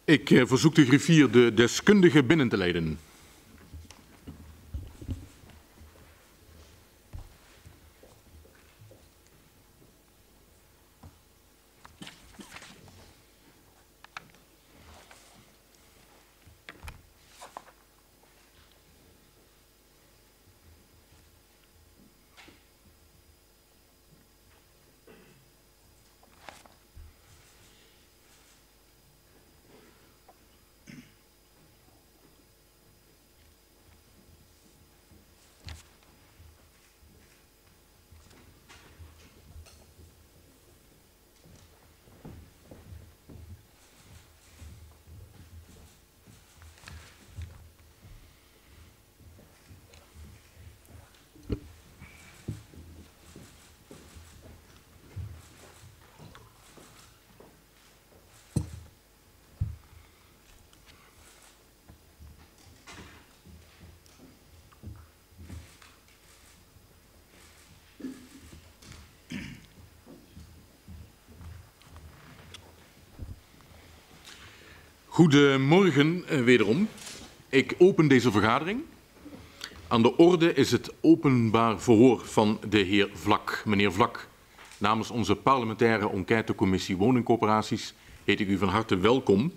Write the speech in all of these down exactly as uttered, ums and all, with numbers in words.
Ik uh, verzoek de griffier de deskundige binnen te leiden. Goedemorgen uh, wederom. Ik open deze vergadering. Aan de orde is het openbaar verhoor van de heer Vlak. Meneer Vlak, namens onze parlementaire enquêtecommissie woningcorporaties heet ik u van harte welkom.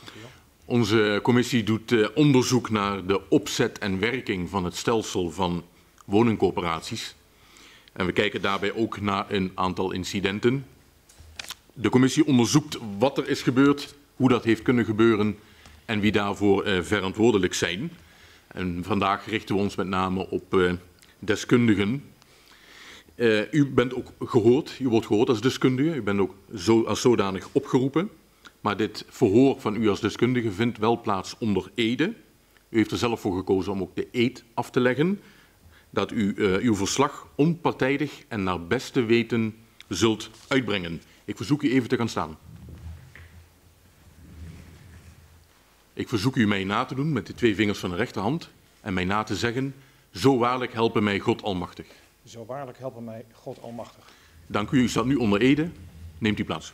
Onze commissie doet uh, onderzoek naar de opzet en werking van het stelsel van woningcorporaties. En we kijken daarbij ook naar een aantal incidenten. De commissie onderzoekt wat er is gebeurd, hoe dat heeft kunnen gebeuren en wie daarvoor uh, verantwoordelijk zijn. En vandaag richten we ons met name op uh, deskundigen. Uh, u bent ook gehoord, u wordt gehoord als deskundige, u bent ook zo, als zodanig opgeroepen. Maar dit verhoor van u als deskundige vindt wel plaats onder ede. U heeft er zelf voor gekozen om ook de eed af te leggen. Dat u uh, uw verslag onpartijdig en naar beste weten zult uitbrengen. Ik verzoek u even te gaan staan. Ik verzoek u mij na te doen met de twee vingers van de rechterhand en mij na te zeggen, zo waarlijk helpen mij God Almachtig. Zo waarlijk helpen mij God Almachtig. Dank u, u staat nu onder ede. Neemt u plaats.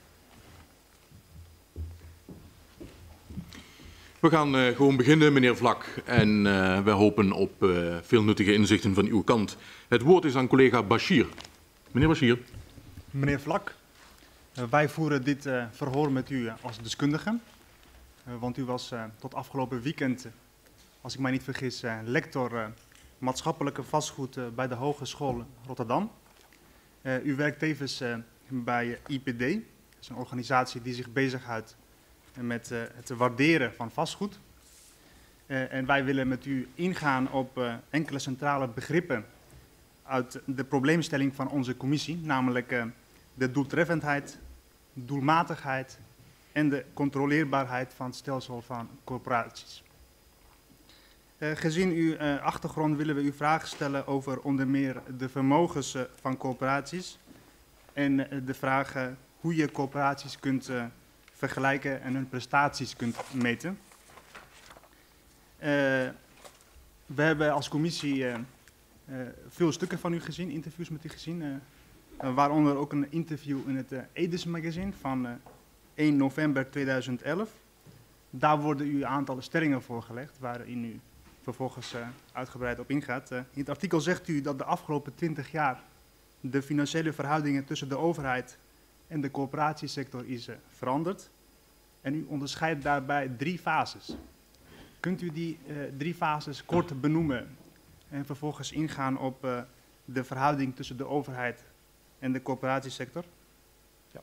We gaan uh, gewoon beginnen, meneer Vlak, en uh, we hopen op uh, veel nuttige inzichten van uw kant. Het woord is aan collega Bashir. Meneer Bashir. Meneer Vlak, uh, wij voeren dit uh, verhoor met u uh, als deskundige. Uh, want u was uh, tot afgelopen weekend, uh, als ik mij niet vergis, uh, lector uh, maatschappelijke vastgoed uh, bij de Hogeschool Rotterdam. Uh, u werkt tevens uh, bij I P D, dat is een organisatie die zich bezighoudt met uh, het waarderen van vastgoed. Uh, en wij willen met u ingaan op uh, enkele centrale begrippen uit de probleemstelling van onze commissie, namelijk uh, de doeltreffendheid, doelmatigheid en de controleerbaarheid van het stelsel van corporaties. Uh, gezien uw uh, achtergrond willen we u vragen stellen over onder meer de vermogens uh, van corporaties en uh, de vraag uh, hoe je corporaties kunt uh, vergelijken en hun prestaties kunt meten. Uh, we hebben als commissie uh, uh, veel stukken van u gezien, interviews met u gezien, uh, uh, waaronder ook een interview in het uh, Edes magazine van uh, één november tweeduizend elf. Daar worden u een aantal stellingen voorgelegd, waarin u vervolgens uh, uitgebreid op ingaat. Uh, in het artikel zegt u dat de afgelopen twintig jaar de financiële verhoudingen tussen de overheid en de corporatiesector is uh, veranderd. En u onderscheidt daarbij drie fases. Kunt u die uh, drie fases kort benoemen en vervolgens ingaan op uh, de verhouding tussen de overheid en de corporatiesector? Ja.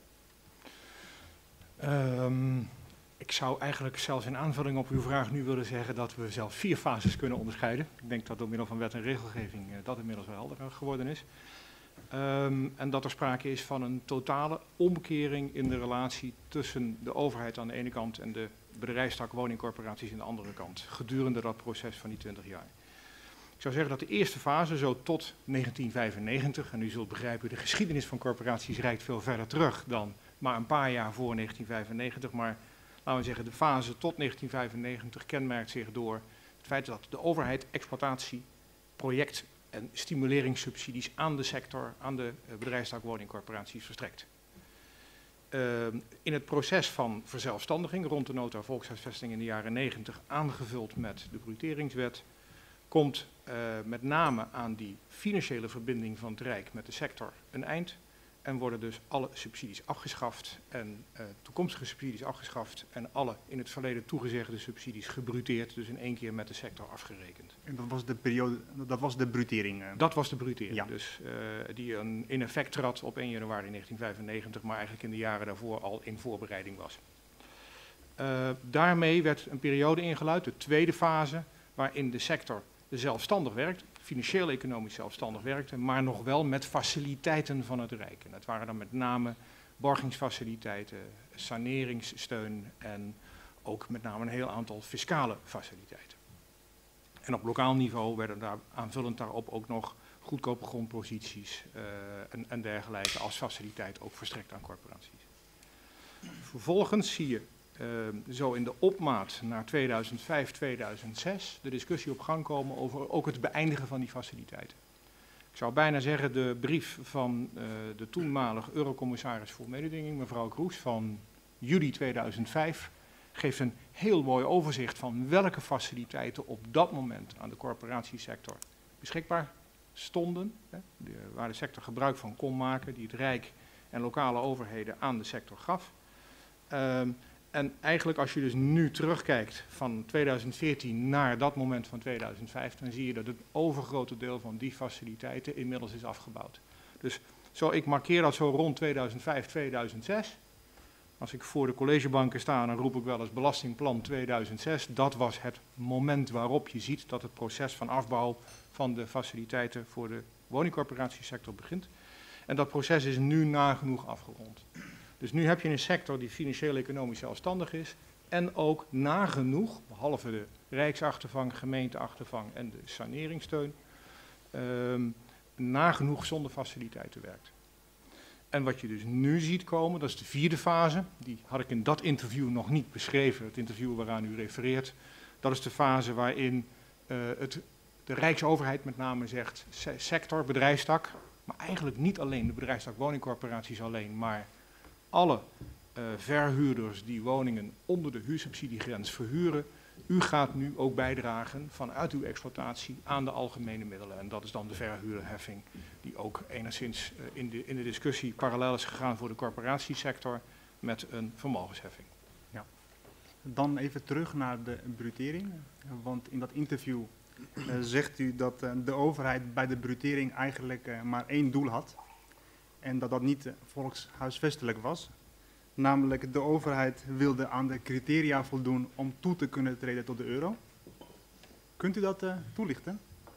Um, ik zou eigenlijk zelfs in aanvulling op uw vraag nu willen zeggen dat we zelfs vier fases kunnen onderscheiden. Ik denk dat door middel van wet en regelgeving uh, dat inmiddels wel helder geworden is. Um, en dat er sprake is van een totale omkering in de relatie tussen de overheid aan de ene kant en de bedrijfstak woningcorporaties aan de andere kant, gedurende dat proces van die twintig jaar. Ik zou zeggen dat de eerste fase, zo tot negentien vijfennegentig, en u zult begrijpen, de geschiedenis van corporaties reikt veel verder terug dan maar een paar jaar voor negentien vijfennegentig, maar laten we zeggen de fase tot negentien vijfennegentig kenmerkt zich door het feit dat de overheid exploitatie, project en stimuleringssubsidies aan de sector, aan de bedrijfstak woningcorporaties verstrekt. Uh, in het proces van verzelfstandiging rond de nota volkshuisvesting in de jaren negentig, aangevuld met de bruteringswet, komt uh, met name aan die financiële verbinding van het Rijk met de sector een eind. En worden dus alle subsidies afgeschaft en uh, toekomstige subsidies afgeschaft en alle in het verleden toegezegde subsidies gebruteerd, dus in één keer met de sector afgerekend. En dat was de periode, dat was de brutering? Uh. Dat was de brutering, ja. Dus uh, die een, in effect trad op één januari negentien vijfennegentig, maar eigenlijk in de jaren daarvoor al in voorbereiding was. Uh, daarmee werd een periode ingeluid, de tweede fase, waarin de sector zelfstandig werkt, financieel-economisch zelfstandig werkte, maar nog wel met faciliteiten van het Rijk. En dat waren dan met name borgingsfaciliteiten, saneringssteun en ook met name een heel aantal fiscale faciliteiten. En op lokaal niveau werden daar aanvullend daarop ook nog goedkope grondposities uh, en, en dergelijke als faciliteit ook verstrekt aan corporaties. Vervolgens zie je Uh, zo in de opmaat naar tweeduizend vijf, tweeduizend zes de discussie op gang komen over ook het beëindigen van die faciliteiten. Ik zou bijna zeggen de brief van uh, de toenmalige Eurocommissaris voor mededinging, mevrouw Kroes, van juli tweeduizend vijf, geeft een heel mooi overzicht van welke faciliteiten op dat moment aan de corporatiesector beschikbaar stonden, hè, de, waar de sector gebruik van kon maken, die het Rijk en lokale overheden aan de sector gaf. Uh, En eigenlijk als je dus nu terugkijkt van tweeduizend veertien naar dat moment van tweeduizend vijf, dan zie je dat het overgrote deel van die faciliteiten inmiddels is afgebouwd. Dus zo, ik markeer dat zo rond tweeduizend vijf, tweeduizend zes. Als ik voor de collegebanken sta, dan roep ik wel eens belastingplan tweeduizend zes. Dat was het moment waarop je ziet dat het proces van afbouw van de faciliteiten voor de woningcorporatiesector begint. En dat proces is nu nagenoeg afgerond. Dus nu heb je een sector die financieel-economisch zelfstandig is en ook nagenoeg, behalve de rijksachtervang, gemeenteachtervang en de saneringssteun, um, nagenoeg zonder faciliteiten werkt. En wat je dus nu ziet komen, dat is de vierde fase, die had ik in dat interview nog niet beschreven, het interview waaraan u refereert. Dat is de fase waarin uh, het, de Rijksoverheid met name zegt, se sector, bedrijfstak, maar eigenlijk niet alleen de bedrijfstak woningcorporaties alleen, maar alle uh, verhuurders die woningen onder de huursubsidiegrens verhuren, u gaat nu ook bijdragen vanuit uw exploitatie aan de algemene middelen. En dat is dan de verhuurderheffing, die ook enigszins uh, in, de, in de discussie parallel is gegaan voor de corporatiesector met een vermogensheffing. Ja. Dan even terug naar de brutering, want in dat interview uh, zegt u dat uh, de overheid bij de brutering eigenlijk uh, maar één doel had. En dat dat niet uh, volkshuisvestelijk was. Namelijk de overheid wilde aan de criteria voldoen om toe te kunnen treden tot de euro. Kunt u dat uh, toelichten?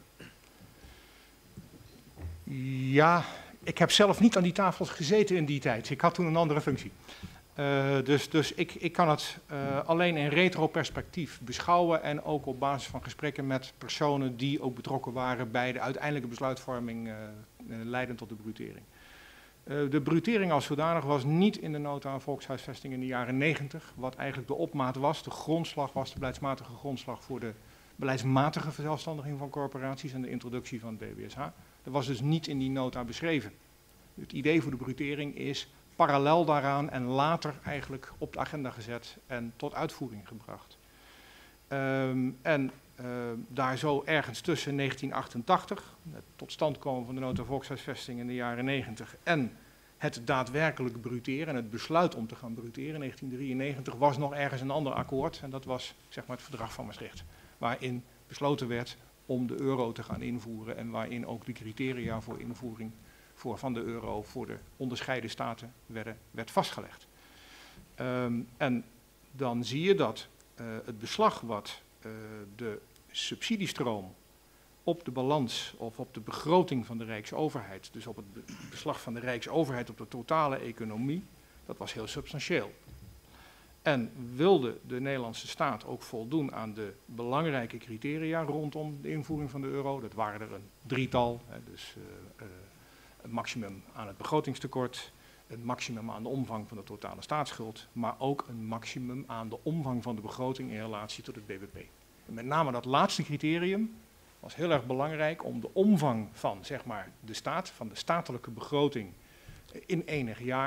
Ja, ik heb zelf niet aan die tafels gezeten in die tijd. Ik had toen een andere functie. Uh, dus dus ik, ik kan het uh, alleen in retroperspectief beschouwen en ook op basis van gesprekken met personen die ook betrokken waren bij de uiteindelijke besluitvorming uh, uh, leidend tot de brutering. Uh, de brutering als zodanig was niet in de nota aan volkshuisvesting in de jaren negentig, wat eigenlijk de opmaat was, de grondslag was, de beleidsmatige grondslag voor de beleidsmatige verzelfstandiging van corporaties en de introductie van het B B S H. Dat was dus niet in die nota beschreven. Het idee voor de brutering is parallel daaraan en later eigenlijk op de agenda gezet en tot uitvoering gebracht. Um, en uh, daar zo ergens tussen negentien achtentachtig, het tot stand komen van de nota volkshuisvesting in de jaren negentig en het daadwerkelijk bruteren en het besluit om te gaan bruteren in negentien drieënnegentig was nog ergens een ander akkoord en dat was zeg maar het verdrag van Maastricht, waarin besloten werd om de euro te gaan invoeren en waarin ook de criteria voor invoering voor van de euro voor de onderscheiden staten werden, werd vastgelegd. Um, en dan zie je dat uh, het beslag wat uh, de subsidiestroom op de balans of op de begroting van de Rijksoverheid, dus op het beslag van de Rijksoverheid op de totale economie, dat was heel substantieel. En wilde de Nederlandse staat ook voldoen aan de belangrijke criteria rondom de invoering van de euro, dat waren er een drietal, hè, dus uh, uh, het maximum aan het begrotingstekort, het maximum aan de omvang van de totale staatsschuld, maar ook een maximum aan de omvang van de begroting in relatie tot het B B P. En met name dat laatste criterium was heel erg belangrijk om de omvang van zeg maar, de staat, van de statelijke begroting in enig jaar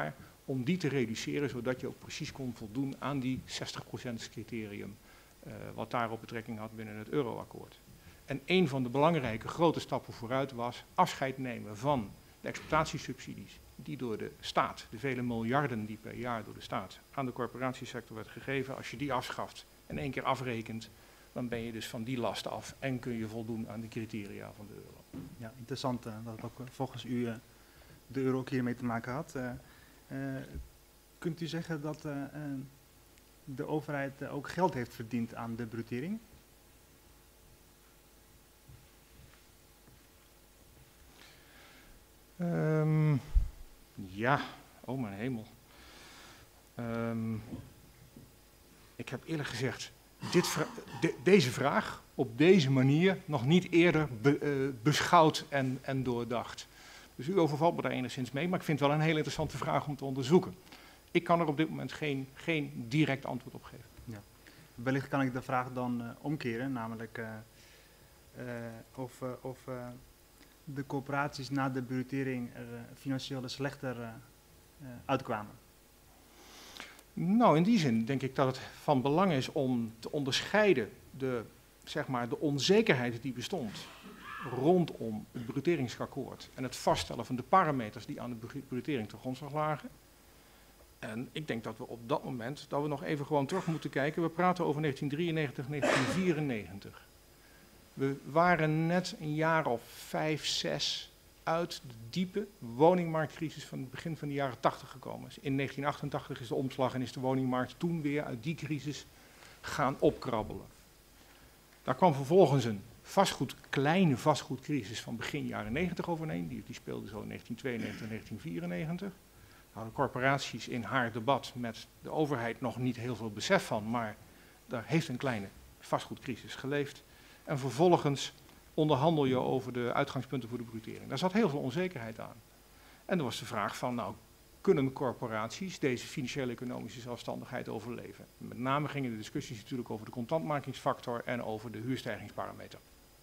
om die te reduceren, zodat je ook precies kon voldoen aan die zestig procent criterium, uh, wat daarop betrekking had binnen het euroakkoord. En een van de belangrijke grote stappen vooruit was afscheid nemen van de exploitatiesubsidies die door de staat, de vele miljarden die per jaar door de staat aan de corporatiesector werd gegeven. Als je die afschaft en één keer afrekent, dan ben je dus van die last af en kun je voldoen aan de criteria van de euro. Ja, interessant uh, dat het ook uh, volgens u uh, de euro ook hiermee te maken had. Uh, uh, kunt u zeggen dat uh, uh, de overheid uh, ook geld heeft verdiend aan de brutering? Um, ja, oh mijn hemel. Um, ik heb eerlijk gezegd dit vra de, deze vraag op deze manier nog niet eerder be, uh, beschouwd en, en doordacht. Dus u overvalt me daar enigszins mee, maar ik vind het wel een hele interessante vraag om te onderzoeken. Ik kan er op dit moment geen, geen direct antwoord op geven. Ja. Wellicht kan ik de vraag dan uh, omkeren, namelijk uh, uh, of, uh, of uh, de corporaties na de brutering er uh, financieel slechter uh, uh, uitkwamen. Nou, in die zin denk ik dat het van belang is om te onderscheiden de, zeg maar, de onzekerheid die bestond rondom het bruteringsakkoord en het vaststellen van de parameters die aan de brutering ten grondslag lagen. En ik denk dat we op dat moment, dat we nog even gewoon terug moeten kijken. We praten over negentien drieënnegentig, negentien vierennegentig. We waren net een jaar of vijf, zes uit de diepe woningmarktcrisis van het begin van de jaren tachtig gekomen. In negentien achtentachtig is de omslag en is de woningmarkt toen weer uit die crisis gaan opkrabbelen. Daar kwam vervolgens een vastgoed, kleine vastgoedcrisis van begin jaren negentig overheen. Die, die speelde zo in negentien tweeënnegentig, negentien vierennegentig. Daar hadden corporaties in haar debat met de overheid nog niet heel veel besef van, maar daar heeft een kleine vastgoedcrisis geleefd. En vervolgens onderhandel je over de uitgangspunten voor de brutering. Daar zat heel veel onzekerheid aan. En er was de vraag van, nou, kunnen corporaties deze financiële economische zelfstandigheid overleven? Met name gingen de discussies natuurlijk over de contantmakingsfactor en over de huurstijgingsparameter.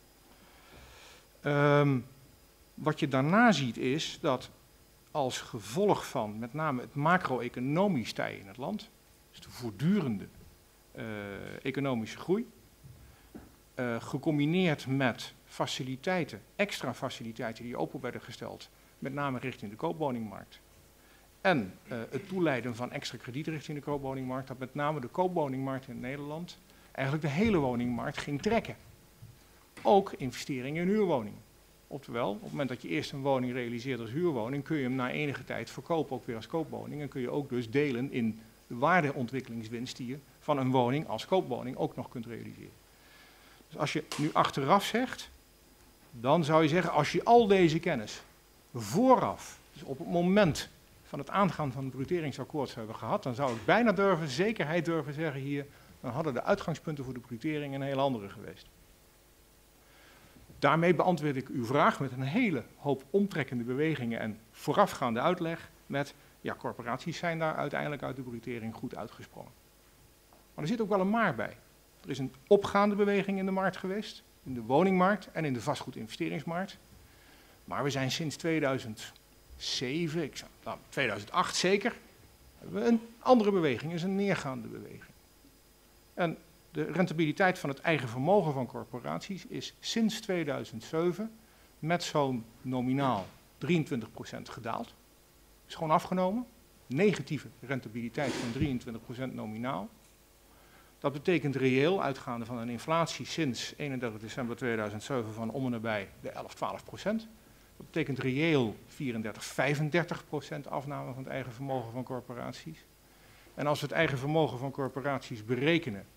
Um, wat je daarna ziet is dat als gevolg van met name het macro-economisch stijgen in het land, dus de voortdurende uh, economische groei, uh, gecombineerd met faciliteiten, extra faciliteiten die open werden gesteld, met name richting de koopwoningmarkt, en uh, het toeleiden van extra krediet richting de koopwoningmarkt, dat met name de koopwoningmarkt in Nederland eigenlijk de hele woningmarkt ging trekken. Ook investeringen in huurwoningen. Oftewel, op het moment dat je eerst een woning realiseert als huurwoning, kun je hem na enige tijd verkopen ook weer als koopwoning. En kun je ook dus delen in de waardeontwikkelingswinst die je van een woning als koopwoning ook nog kunt realiseren. Dus als je nu achteraf zegt, dan zou je zeggen, als je al deze kennis vooraf, dus op het moment van het aangaan van het bruteringsakkoord zou hebben gehad, dan zou ik bijna durven, zekerheid durven zeggen hier, dan hadden de uitgangspunten voor de brutering een heel andere geweest. Daarmee beantwoord ik uw vraag met een hele hoop omtrekkende bewegingen en voorafgaande uitleg met, ja, corporaties zijn daar uiteindelijk uit de brutering goed uitgesprongen. Maar er zit ook wel een maar bij. Er is een opgaande beweging in de markt geweest, in de woningmarkt en in de vastgoedinvesteringsmarkt. Maar we zijn sinds tweeduizend zeven, ik zou, nou, tweeduizend acht zeker, hebben we een andere beweging, is een neergaande beweging. En de rentabiliteit van het eigen vermogen van corporaties is sinds tweeduizend zeven met zo'n nominaal drieëntwintig procent gedaald. Is gewoon afgenomen. Negatieve rentabiliteit van drieëntwintig procent nominaal. Dat betekent reëel, uitgaande van een inflatie sinds eenendertig december tweeduizend zeven van om en nabij de elf, twaalf procent. Dat betekent reëel vierendertig, vijfendertig procent afname van het eigen vermogen van corporaties. En als we het eigen vermogen van corporaties berekenen,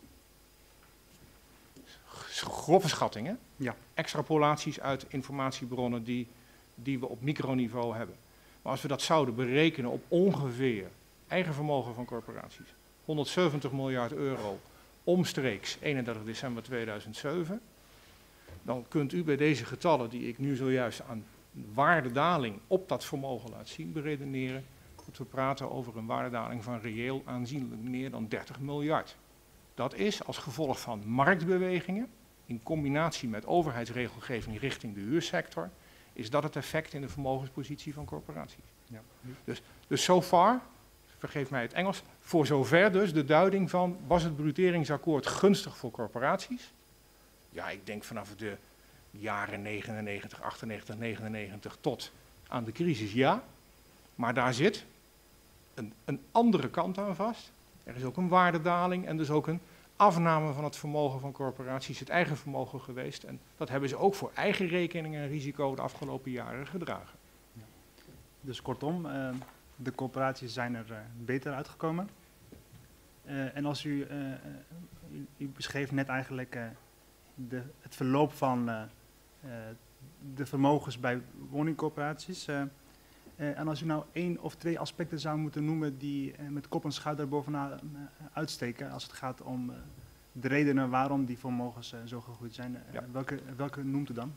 grove schattingen, ja, extrapolaties uit informatiebronnen die, die we op microniveau hebben. Maar als we dat zouden berekenen op ongeveer eigen vermogen van corporaties, honderdzeventig miljard euro omstreeks eenendertig december tweeduizend zeven, dan kunt u bij deze getallen die ik nu zojuist aan waardedaling op dat vermogen laat zien, beredeneren dat we praten over een waardedaling van reëel aanzienlijk meer dan dertig miljard. Dat is als gevolg van marktbewegingen, in combinatie met overheidsregelgeving richting de huursector, is dat het effect in de vermogenspositie van corporaties. Ja. Dus, dus so far vergeef mij het Engels, voor zover dus de duiding van, was het bruteringsakkoord gunstig voor corporaties? Ja, ik denk vanaf de jaren negenennegentig, achtennegentig, negenennegentig tot aan de crisis, ja. Maar daar zit een, een andere kant aan vast. Er is ook een waardedaling en dus ook een afname van het vermogen van corporaties, het eigen vermogen geweest. En dat hebben ze ook voor eigen rekening en risico de afgelopen jaren gedragen. Ja. Dus kortom, uh, de corporaties zijn er uh, beter uitgekomen. Uh, en als u, uh, uh, u, u beschreef net eigenlijk uh, de, het verloop van uh, uh, de vermogens bij woningcorporaties. Uh, uh, en als u nou één of twee aspecten zou moeten noemen die uh, met kop en schouder bovenaan uh, uitsteken, als het gaat om uh, de redenen waarom die vermogens uh, zo gegroeid zijn, uh, Ja. welke, welke noemt u dan?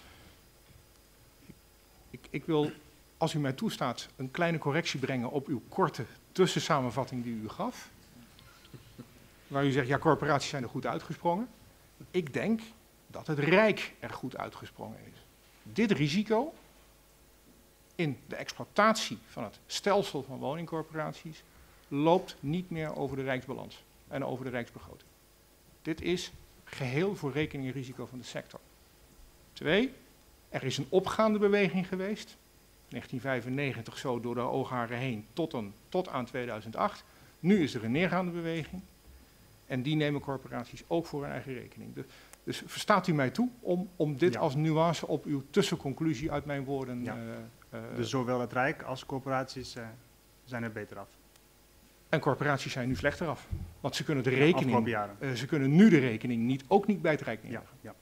Ik, ik wil, als u mij toestaat, een kleine correctie brengen op uw korte tussensamenvatting die u gaf. Waar u zegt, ja, corporaties zijn er goed uitgesprongen. Ik denk dat het Rijk er goed uitgesprongen is. Dit risico in de exploitatie van het stelsel van woningcorporaties loopt niet meer over de Rijksbalans en over de Rijksbegroting. Dit is geheel voor rekening en risico van de sector. Twee, er is een opgaande beweging geweest, negentien vijfennegentig zo door de oogharen heen tot, een, tot aan tweeduizend acht. Nu is er een neergaande beweging en die nemen corporaties ook voor hun eigen rekening. Dus, dus verstaat u mij toe om, om dit Ja. als nuance op uw tussenconclusie uit mijn woorden... Ja. Uh, uh, Dus zowel het Rijk als corporaties uh, zijn er beter af. En corporaties zijn nu slechter af. Want ze kunnen de Afgelopen rekening, jaren. uh, ze kunnen nu de rekening niet, ook niet bij het Rijk Ja, neerleggen. ja.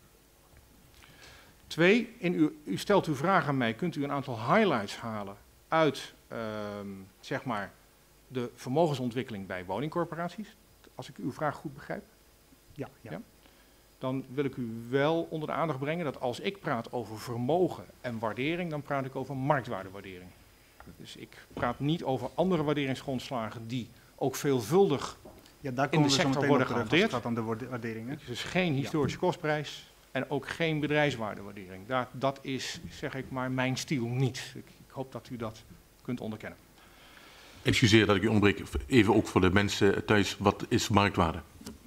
Twee, in uw, u stelt uw vraag aan mij, kunt u een aantal highlights halen uit uh, zeg maar de vermogensontwikkeling bij woningcorporaties? Als ik uw vraag goed begrijp. Ja, ja. Ja? Dan wil ik u wel onder de aandacht brengen dat als ik praat over vermogen en waardering, dan praat ik over marktwaardewaardering. Dus ik praat niet over andere waarderingsgrondslagen die ook veelvuldig Ja, daar in komen de we zo sector meteen worden op terug als het gehanteerd. gaat om de waarde- waarderingen. Dus geen historische kostprijs en ook geen bedrijfswaardewaardering. Daar, dat is, zeg ik maar, mijn stijl niet. Ik, ik hoop dat u dat kunt onderkennen. Excuseer dat ik u ontbreek. Even ook voor de mensen thuis. Wat is marktwaarde?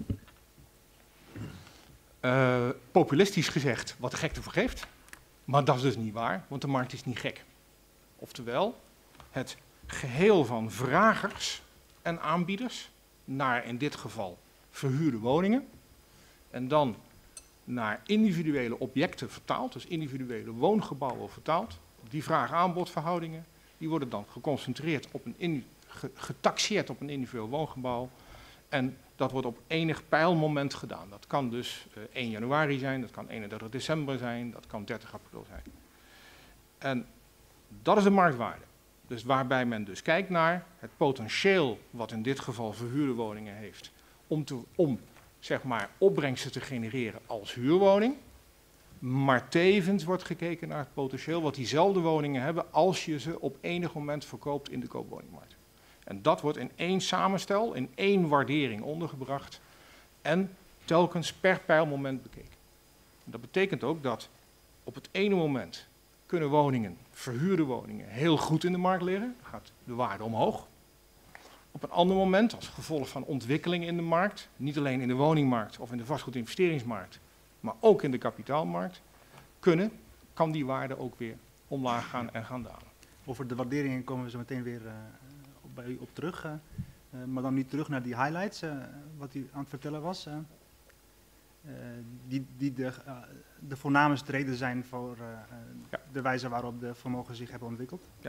Uh, populistisch gezegd, wat de gek ervoor geeft. Maar dat is dus niet waar, want de markt is niet gek. Oftewel, het geheel van vragers en aanbieders naar in dit geval verhuurde woningen en dan naar individuele objecten vertaald, dus individuele woongebouwen vertaald. Die vraag-aanbodverhoudingen, die worden dan geconcentreerd op een in, getaxeerd op een individueel woongebouw en dat wordt op enig pijlmoment gedaan. Dat kan dus uh, één januari zijn, dat kan eenendertig december zijn, dat kan dertig april zijn. En dat is de marktwaarde. Dus waarbij men dus kijkt naar het potentieel wat in dit geval verhuurde woningen heeft om, te, om zeg maar opbrengsten te genereren als huurwoning. Maar tevens wordt gekeken naar het potentieel wat diezelfde woningen hebben als je ze op enig moment verkoopt in de koopwoningmarkt. En dat wordt in één samenstel, in één waardering ondergebracht en telkens per pijlmoment bekeken. Dat betekent ook dat op het ene moment kunnen woningen, verhuurde woningen, heel goed in de markt liggen. Dan gaat de waarde omhoog. Op een ander moment, als gevolg van ontwikkelingen in de markt, niet alleen in de woningmarkt of in de vastgoedinvesteringsmarkt, maar ook in de kapitaalmarkt, kunnen, kan die waarde ook weer omlaag gaan en gaan dalen. Over de waarderingen komen we zo meteen weer uh, op, bij u op terug. Uh, uh, maar dan nu terug naar die highlights, uh, wat u aan het vertellen was. Uh, uh, die die de, uh, de voornaamste reden zijn voor uh, Ja. de wijze waarop de vermogen zich hebben ontwikkeld. Ja.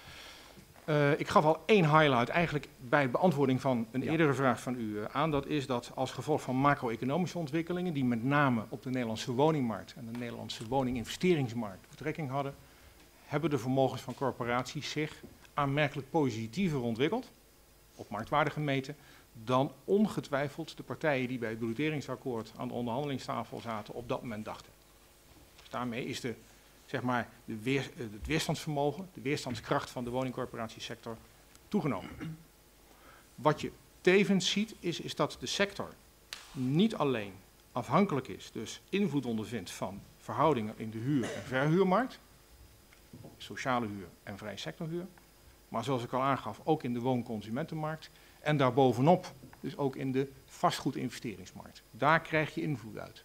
Uh, ik gaf al één highlight eigenlijk bij beantwoording van een Ja. eerdere vraag van u uh, aan. Dat is dat als gevolg van macro-economische ontwikkelingen, die met name op de Nederlandse woningmarkt en de Nederlandse woninginvesteringsmarkt betrekking hadden, hebben de vermogens van corporaties zich aanmerkelijk positiever ontwikkeld, op marktwaarde gemeten, dan ongetwijfeld de partijen die bij het bruteringsakkoord aan de onderhandelingstafel zaten op dat moment dachten. Dus daarmee is de, zeg maar, de weer, het weerstandsvermogen, de weerstandskracht van de woningcorporatiesector toegenomen. Wat je tevens ziet is, is dat de sector niet alleen afhankelijk is, dus invloed ondervindt van verhoudingen in de huur- en verhuurmarkt, sociale huur en vrije sectorhuur, maar zoals ik al aangaf, ook in de woonconsumentenmarkt. En daarbovenop dus ook in de vastgoedinvesteringsmarkt. Daar krijg je invloed uit.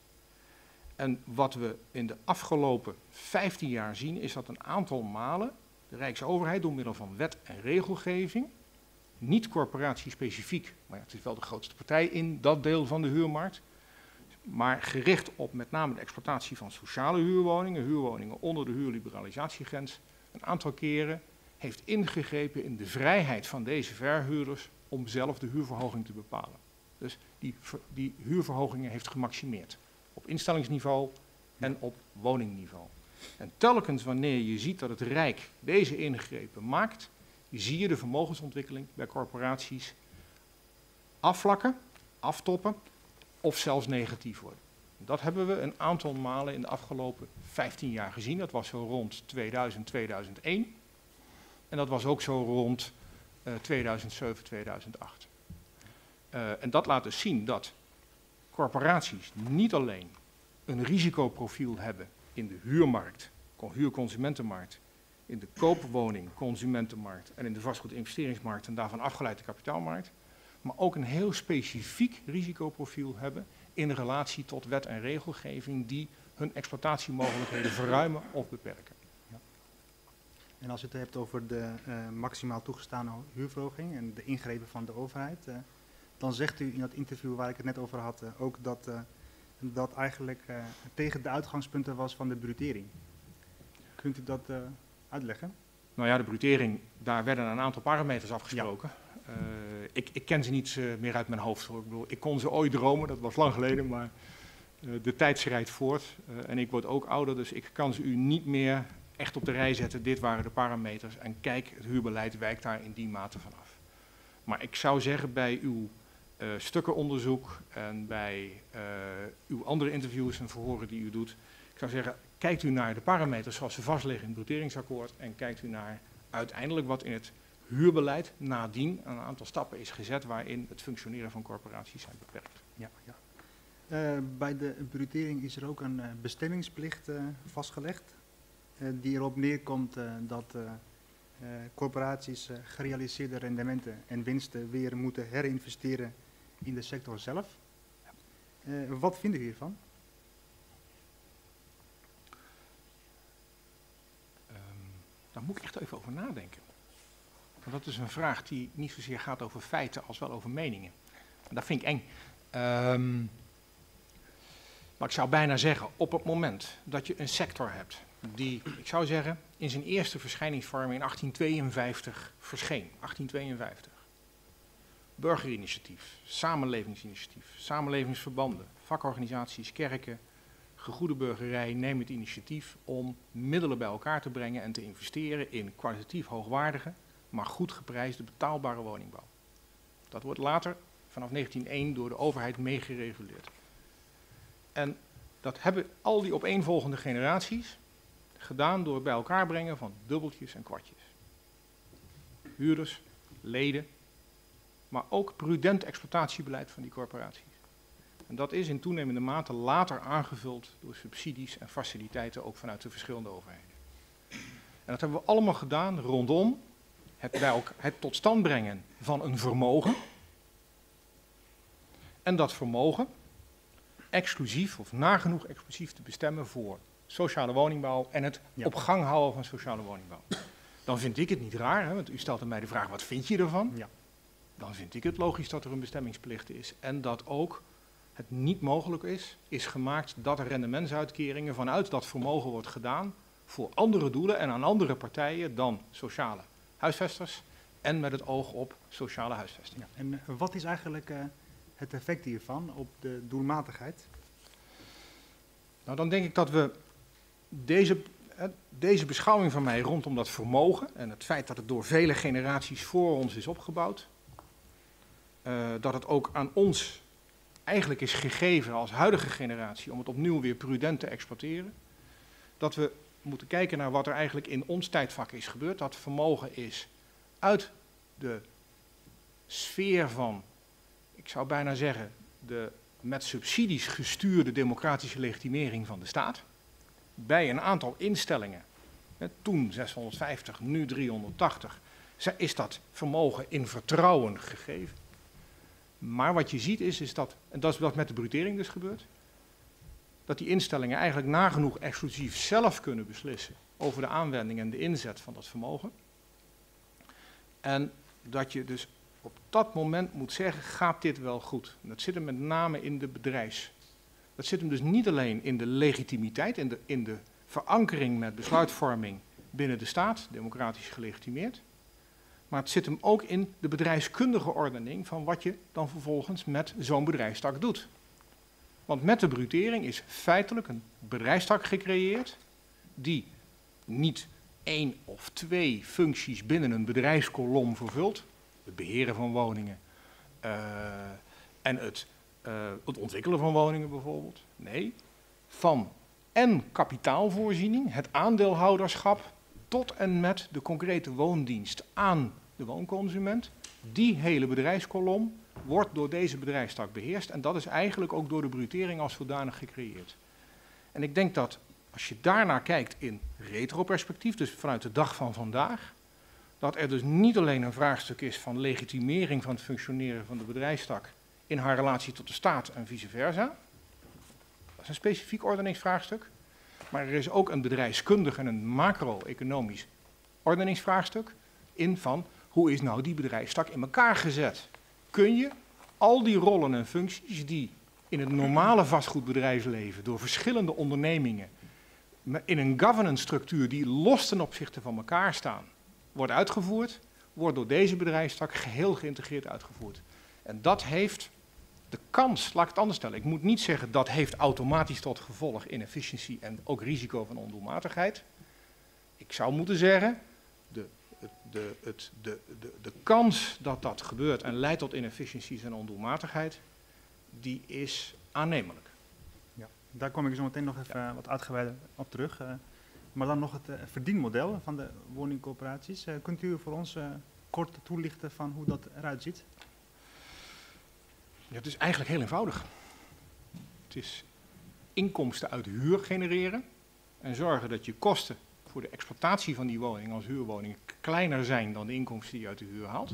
En wat we in de afgelopen vijftien jaar zien, is dat een aantal malen de Rijksoverheid door middel van wet en regelgeving, niet corporatiespecifiek, maar ja, het is wel de grootste partij in dat deel van de huurmarkt, maar gericht op met name de exploitatie van sociale huurwoningen, huurwoningen onder de huurliberalisatiegrens, een aantal keren heeft ingegrepen in de vrijheid van deze verhuurders om zelf de huurverhoging te bepalen. Dus die, die huurverhogingen heeft gemaximeerd op instellingsniveau en op woningniveau. En telkens wanneer je ziet dat het Rijk deze ingrepen maakt, zie je de vermogensontwikkeling bij corporaties afvlakken, aftoppen of zelfs negatief worden. Dat hebben we een aantal malen in de afgelopen vijftien jaar gezien. Dat was zo rond tweeduizend, tweeduizend één. En dat was ook zo rond uh, tweeduizend zeven, tweeduizend acht. Uh, en dat laat dus zien dat corporaties niet alleen een risicoprofiel hebben in de huurmarkt, huurconsumentenmarkt, in de koopwoning, consumentenmarkt en in de vastgoedinvesteringsmarkt en daarvan afgeleid de kapitaalmarkt, maar ook een heel specifiek risicoprofiel hebben in relatie tot wet en regelgeving die hun exploitatiemogelijkheden verruimen of beperken. Ja. En als je het hebt over de uh, maximaal toegestane huurverhoging en de ingrepen van de overheid, uh, dan zegt u in dat interview waar ik het net over had uh, ook dat uh, dat eigenlijk uh, tegen de uitgangspunten was van de brutering. Kunt u dat uh, uitleggen? Nou ja, de brutering, daar werden een aantal parameters afgesproken. Ja. Uh, ik, ik ken ze niet uh, meer uit mijn hoofd. Hoor. Ik bedoel, ik kon ze ooit dromen, dat was lang geleden, maar uh, de tijd schrijdt voort. Uh, en ik word ook ouder, dus ik kan ze u niet meer echt op de rij zetten. Dit waren de parameters en kijk, het huurbeleid wijkt daar in die mate vanaf. Maar ik zou zeggen bij uw uh, stukkenonderzoek en bij uh, uw andere interviews en verhoren die u doet, ik zou zeggen, kijkt u naar de parameters zoals ze vastliggen in het bruteringsakkoord en kijkt u naar uiteindelijk wat in het huurbeleid nadien een aantal stappen is gezet waarin het functioneren van corporaties zijn beperkt. Ja, ja. Uh, bij de brutering is er ook een uh, bestemmingsplicht uh, vastgelegd uh, die erop neerkomt uh, dat uh, uh, corporaties uh, gerealiseerde rendementen en winsten weer moeten herinvesteren in de sector zelf. Uh, wat vinden u hiervan? Daar moet ik echt even over nadenken. Want dat is een vraag die niet zozeer gaat over feiten als wel over meningen. En dat vind ik eng. Um, maar ik zou bijna zeggen, op het moment dat je een sector hebt die, ik zou zeggen, in zijn eerste verschijningsvorm in achttien tweeënvijftig verscheen. achttien tweeënvijftig. Burgerinitiatief, samenlevingsinitiatief, samenlevingsverbanden, vakorganisaties, kerken, gegoede burgerij neemt het initiatief om middelen bij elkaar te brengen en te investeren in kwalitatief hoogwaardige, maar goed geprijsde betaalbare woningbouw. Dat wordt later, vanaf negentien één, door de overheid meegereguleerd. En dat hebben al die opeenvolgende generaties gedaan door het bij elkaar brengen van dubbeltjes en kwartjes. Huurders, leden, maar ook prudent exploitatiebeleid van die corporaties. En dat is in toenemende mate later aangevuld door subsidies en faciliteiten, ook vanuit de verschillende overheden. En dat hebben we allemaal gedaan rondom het, bij elkaar, het tot stand brengen van een vermogen. En dat vermogen exclusief of nagenoeg exclusief te bestemmen voor sociale woningbouw en het ja. op gang houden van sociale woningbouw. Dan vind ik het niet raar, hè, want u stelt aan mij de vraag, wat vind je ervan? Ja. Dan vind ik het logisch dat er een bestemmingsplicht is en dat ook het niet mogelijk is, is gemaakt dat er rendementsuitkeringen vanuit dat vermogen wordt gedaan voor andere doelen en aan andere partijen dan sociale huisvesters en met het oog op sociale huisvesting. Ja, en uh, wat is eigenlijk uh, het effect hiervan op de doelmatigheid? Nou, dan denk ik dat we deze, uh, deze beschouwing van mij rondom dat vermogen en het feit dat het door vele generaties voor ons is opgebouwd, uh, dat het ook aan ons eigenlijk is gegeven als huidige generatie om het opnieuw weer prudent te exploiteren, dat we moeten kijken naar wat er eigenlijk in ons tijdvak is gebeurd. Dat vermogen is uit de sfeer van, ik zou bijna zeggen, de met subsidies gestuurde democratische legitimering van de staat, bij een aantal instellingen, toen zeshonderdvijftig, nu driehonderdtachtig, is dat vermogen in vertrouwen gegeven. Maar wat je ziet is, is dat, en dat is wat met de brutering dus gebeurt, dat die instellingen eigenlijk nagenoeg exclusief zelf kunnen beslissen over de aanwending en de inzet van dat vermogen. En dat je dus op dat moment moet zeggen, gaat dit wel goed? En dat zit hem met name in de bedrijfs. Dat zit hem dus niet alleen in de legitimiteit, in de, in de verankering met besluitvorming binnen de staat, democratisch gelegitimeerd. Maar het zit hem ook in de bedrijfskundige ordening van wat je dan vervolgens met zo'n bedrijfstak doet. Want met de brutering is feitelijk een bedrijfstak gecreëerd die niet één of twee functies binnen een bedrijfskolom vervult. Het beheren van woningen uh, en het, uh, het ontwikkelen van woningen bijvoorbeeld. Nee, van en kapitaalvoorziening, het aandeelhouderschap, tot en met de concrete woondienst aan de woonconsument. Die hele bedrijfskolom wordt door deze bedrijfstak beheerst en dat is eigenlijk ook door de brutering als zodanig gecreëerd. En ik denk dat als je daarnaar kijkt in retroperspectief, dus vanuit de dag van vandaag, dat er dus niet alleen een vraagstuk is van legitimering van het functioneren van de bedrijfstak in haar relatie tot de staat en vice versa. Dat is een specifiek ordeningsvraagstuk. Maar er is ook een bedrijfskundig en een macro-economisch ordeningsvraagstuk in van hoe is nou die bedrijfstak in elkaar gezet. Kun je al die rollen en functies die in het normale vastgoedbedrijfsleven door verschillende ondernemingen in een governance structuur die los ten opzichte van elkaar staan, wordt uitgevoerd, wordt door deze bedrijfstak geheel geïntegreerd uitgevoerd. En dat heeft de kans, laat ik het anders stellen, ik moet niet zeggen dat heeft automatisch tot gevolg inefficiëntie en ook risico van ondoelmatigheid. Ik zou moeten zeggen, de, de, het, de, de, de kans dat dat gebeurt en leidt tot inefficiënties en ondoelmatigheid, die is aannemelijk. Ja, daar kom ik zo meteen nog even ja. wat uitgebreider op terug. Uh, maar dan nog het uh, verdienmodel van de woningcorporaties. Uh, kunt u voor ons uh, kort toelichten van hoe dat eruit ziet? Ja, het is eigenlijk heel eenvoudig. Het is inkomsten uit huur genereren en zorgen dat je kosten voor de exploitatie van die woning als huurwoning kleiner zijn dan de inkomsten die je uit de huur haalt.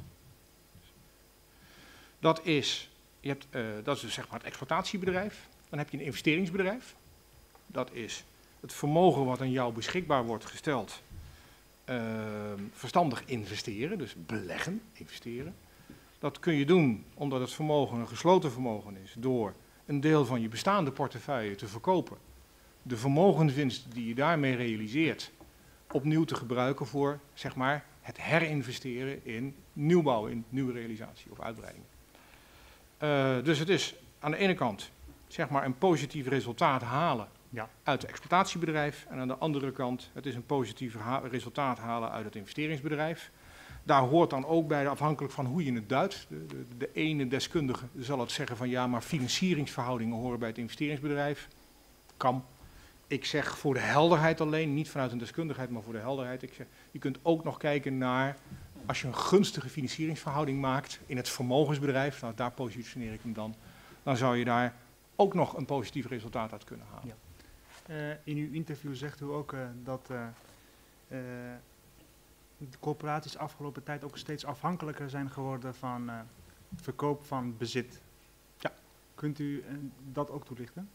Dat is, je hebt, uh, dat is dus zeg maar het exploitatiebedrijf. Dan heb je een investeringsbedrijf. Dat is het vermogen wat aan jou beschikbaar wordt gesteld. Uh, verstandig investeren, dus beleggen, investeren. Dat kun je doen omdat het vermogen een gesloten vermogen is, door een deel van je bestaande portefeuille te verkopen. De vermogenswinst die je daarmee realiseert opnieuw te gebruiken voor zeg maar, het herinvesteren in nieuwbouw, in nieuwe realisatie of uitbreiding. Uh, dus het is aan de ene kant zeg maar, een positief resultaat halen ja. uit het exploitatiebedrijf en aan de andere kant het is een positief ha- resultaat halen uit het investeringsbedrijf. Daar hoort dan ook bij, afhankelijk van hoe je het duidt. De, de, de ene deskundige zal het zeggen van ja, maar financieringsverhoudingen horen bij het investeringsbedrijf. Kan. Ik zeg voor de helderheid alleen, niet vanuit een deskundigheid, maar voor de helderheid. Ik zeg, je kunt ook nog kijken naar, als je een gunstige financieringsverhouding maakt in het vermogensbedrijf, nou, daar positioneer ik hem dan, dan zou je daar ook nog een positief resultaat uit kunnen halen. Ja. Uh, in uw interview zegt u ook uh, dat uh, uh, de corporaties afgelopen tijd ook steeds afhankelijker zijn geworden van uh, het verkoop van bezit. Ja. Kunt u uh, dat ook toelichten?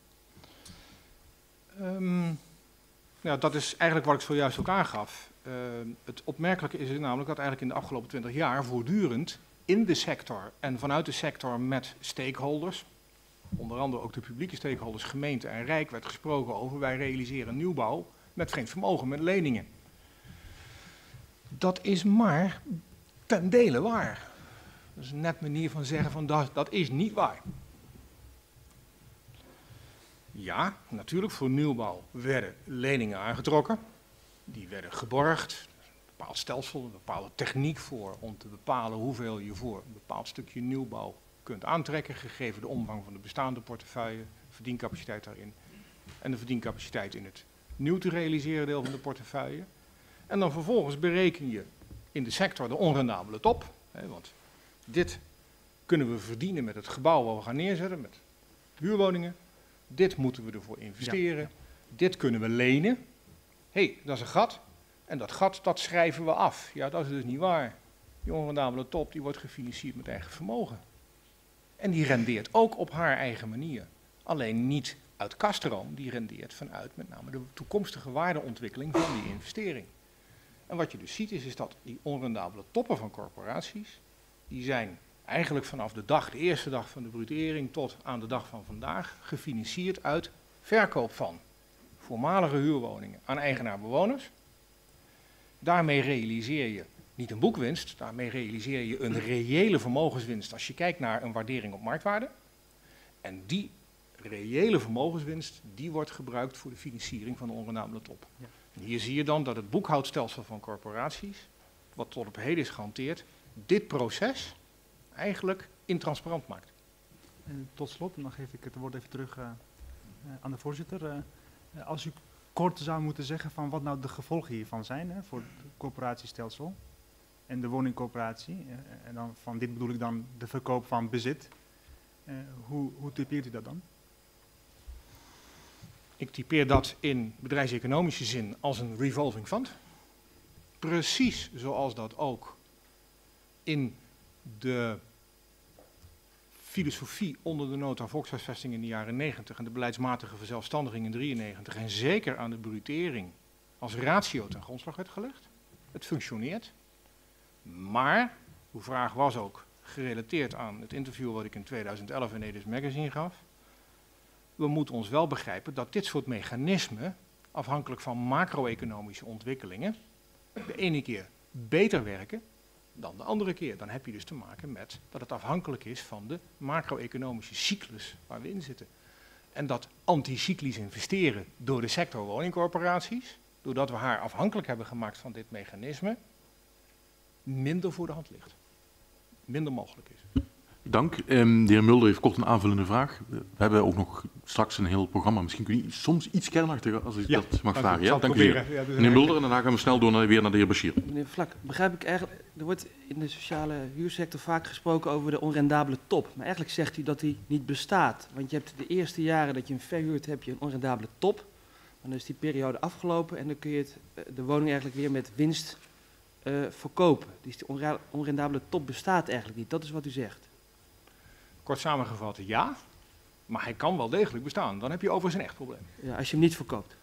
Um, ja, dat is eigenlijk wat ik zojuist ook aangaf. Uh, het opmerkelijke is namelijk dat eigenlijk in de afgelopen twintig jaar voortdurend in de sector en vanuit de sector met stakeholders, onder andere ook de publieke stakeholders, gemeente en Rijk, werd gesproken over wij realiseren nieuwbouw met vreemd vermogen, met leningen. Dat is maar ten dele waar. Dat is een net manier van zeggen van dat, dat is niet waar. Ja, natuurlijk voor nieuwbouw werden leningen aangetrokken. Die werden geborgd. Een bepaald stelsel, een bepaalde techniek voor om te bepalen hoeveel je voor een bepaald stukje nieuwbouw kunt aantrekken, gegeven de omvang van de bestaande portefeuille, verdiencapaciteit daarin en de verdiencapaciteit in het nieuw te realiseren deel van de portefeuille. En dan vervolgens bereken je in de sector de onrendabele top, hè, want dit kunnen we verdienen met het gebouw waar we gaan neerzetten, met huurwoningen. Dit moeten we ervoor investeren. Ja. Dit kunnen we lenen. Hé, hey, dat is een gat. En dat gat, dat schrijven we af. Ja, dat is dus niet waar. Die onrendabele top die wordt gefinancierd met eigen vermogen. En die rendeert ook op haar eigen manier. Alleen niet uit kaststroom, die rendeert vanuit met name de toekomstige waardeontwikkeling van die investering. En wat je dus ziet is, is dat die onrendabele toppen van corporaties, die zijn eigenlijk vanaf de dag, de eerste dag van de brutering tot aan de dag van vandaag, gefinancierd uit verkoop van voormalige huurwoningen aan eigenaar-bewoners. Daarmee realiseer je niet een boekwinst, daarmee realiseer je een reële vermogenswinst als je kijkt naar een waardering op marktwaarde. En die reële vermogenswinst, die wordt gebruikt voor de financiering van de onrendabele top. Ja. En hier zie je dan dat het boekhoudstelsel van corporaties, wat tot op heden is gehanteerd, dit proces eigenlijk intransparant maakt. En tot slot, dan geef ik het woord even terug uh, uh, aan de voorzitter. Uh, als u kort zou moeten zeggen van wat nou de gevolgen hiervan zijn, hè, voor het corporatiestelsel en de woningcorporatie, uh, en dan van dit bedoel ik dan de verkoop van bezit. Uh, hoe, hoe typeert u dat dan? Ik typeer dat in bedrijfseconomische zin als een revolving fund. Precies zoals dat ook in de filosofie onder de nota volkshuisvesting in de jaren negentig en de beleidsmatige verzelfstandiging in drieënnegentig en zeker aan de brutering als ratio ten grondslag werd gelegd. Het functioneert, maar uw vraag was ook gerelateerd aan het interview wat ik in tweeduizend elf in Edes Magazine gaf. We moeten ons wel begrijpen dat dit soort mechanismen, afhankelijk van macro-economische ontwikkelingen, de ene keer beter werken dan de andere keer. Dan heb je dus te maken met dat het afhankelijk is van de macro-economische cyclus waar we in zitten. En dat anticyclisch investeren door de sector woningcorporaties, doordat we haar afhankelijk hebben gemaakt van dit mechanisme, minder voor de hand ligt. Minder mogelijk is. Dank. Um, de heer Mulder heeft kort een aanvullende vraag. We hebben ook nog straks een heel programma. Misschien kun je soms iets kernachtiger, als ik ja, dat mag vragen. Ja, dank u zeer. Ja, meneer Mulder, en daarna gaan we snel door naar, weer naar de heer Bashir. Meneer Vlak, begrijp ik eigenlijk, er wordt in de sociale huursector vaak gesproken over de onrendabele top. Maar eigenlijk zegt u dat die niet bestaat. Want je hebt de eerste jaren dat je hem verhuurt, heb je een onrendabele top. Maar dan is die periode afgelopen en dan kun je het, de woning eigenlijk weer met winst uh, verkopen. Dus die onrendabele top bestaat eigenlijk niet. Dat is wat u zegt. Kort samengevat, ja, maar hij kan wel degelijk bestaan. Dan heb je overigens een echt probleem. Ja, als je hem niet verkoopt.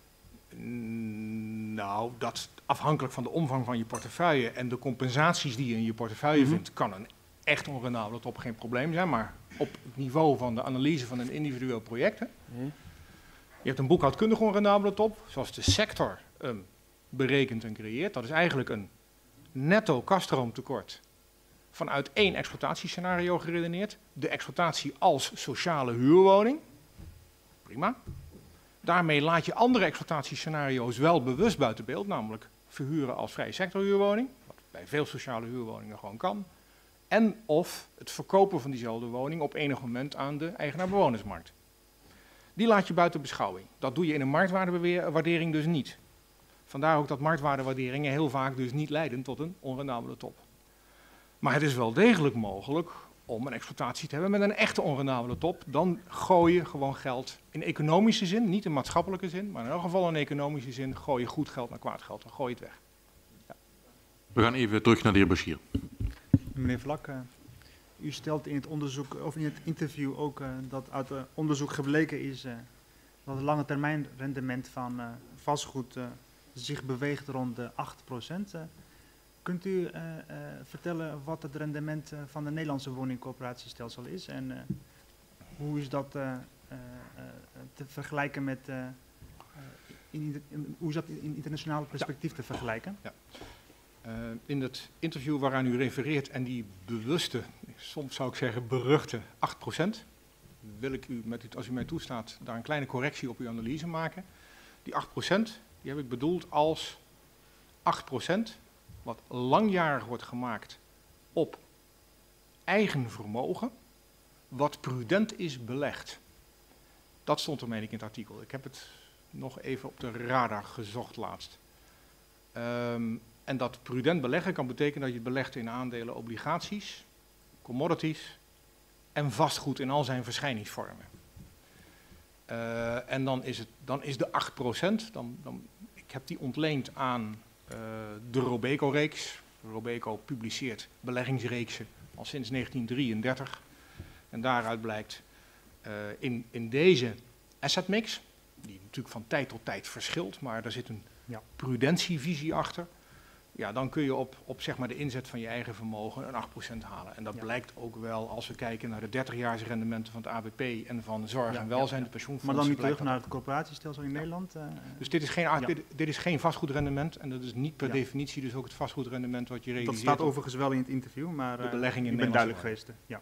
Nou, dat is afhankelijk van de omvang van je portefeuille en de compensaties die je in je portefeuille mm-hmm. vindt, kan een echt onrendabele top geen probleem zijn, maar op het niveau van de analyse van een individueel project. Hè. Mm. Je hebt een boekhoudkundige onrendabele top, zoals de sector um, berekent en creëert. Dat is eigenlijk een netto kaststroomtekort vanuit één exploitatiescenario geredeneerd. De exploitatie als sociale huurwoning. Prima. Daarmee laat je andere exploitatiescenario's wel bewust buiten beeld, namelijk verhuren als vrije sectorhuurwoning, wat bij veel sociale huurwoningen gewoon kan. En of het verkopen van diezelfde woning op enig moment aan de eigenaar-bewonersmarkt. Die laat je buiten beschouwing. Dat doe je in een marktwaardewaardering dus niet. Vandaar ook dat marktwaardewaarderingen heel vaak dus niet leiden tot een onrendabele top. Maar het is wel degelijk mogelijk om een exploitatie te hebben met een echte onrendabele top. Dan gooi je gewoon geld in economische zin, niet in maatschappelijke zin, maar in elk geval in economische zin gooi je goed geld naar kwaad geld. Dan gooi je het weg. Ja. We gaan even terug naar de heer Bashir. Meneer Vlak, uh, u stelt in het onderzoek, of in het interview ook uh, dat uit uh, onderzoek gebleken is uh, dat het lange termijn rendement van uh, vastgoed uh, zich beweegt rond de acht procent. Uh, Kunt u uh, uh, vertellen wat het rendement uh, van de Nederlandse woningcorporatiestelsel is en uh, hoe is dat uh, uh, uh, te vergelijken met, uh, uh, in, in, hoe is dat in internationaal perspectief ja. te vergelijken? Ja. Uh, in het interview waaraan u refereert en die bewuste, soms zou ik zeggen beruchte acht procent, wil ik u, met u, als u mij toestaat, daar een kleine correctie op uw analyse maken. Die acht procent, die heb ik bedoeld als acht procent... wat langjarig wordt gemaakt op eigen vermogen, wat prudent is belegd. Dat stond er, meen ik, in het artikel. Ik heb het nog even op de radar gezocht laatst. Um, en dat prudent beleggen kan betekenen dat je het belegt in aandelen, obligaties, commodities en vastgoed in al zijn verschijningsvormen. Uh, en dan is, het, dan is de acht procent, dan, dan, ik heb die ontleend aan Uh, de Robeco-reeks, Robeco publiceert beleggingsreeksen al sinds negentien drieëndertig. En daaruit blijkt uh, in, in deze asset mix, die natuurlijk van tijd tot tijd verschilt, maar daar zit een ja. prudentievisie achter. Ja, dan kun je op, op zeg maar de inzet van je eigen vermogen een acht procent halen. En dat ja. blijkt ook wel als we kijken naar de dertigjaarsrendementen van het A B P en van zorg ja, en welzijn, ja, ja. de pensioenfondsen. Maar dan nu terug naar het corporatiestelsel in ja. Nederland? Uh, dus dit is, geen, ja. dit, dit is geen vastgoedrendement en dat is niet per ja. definitie dus ook het vastgoedrendement wat je realiseert. Dat staat overigens wel in het interview, maar de belegging in ik ben duidelijk geweest. Ja.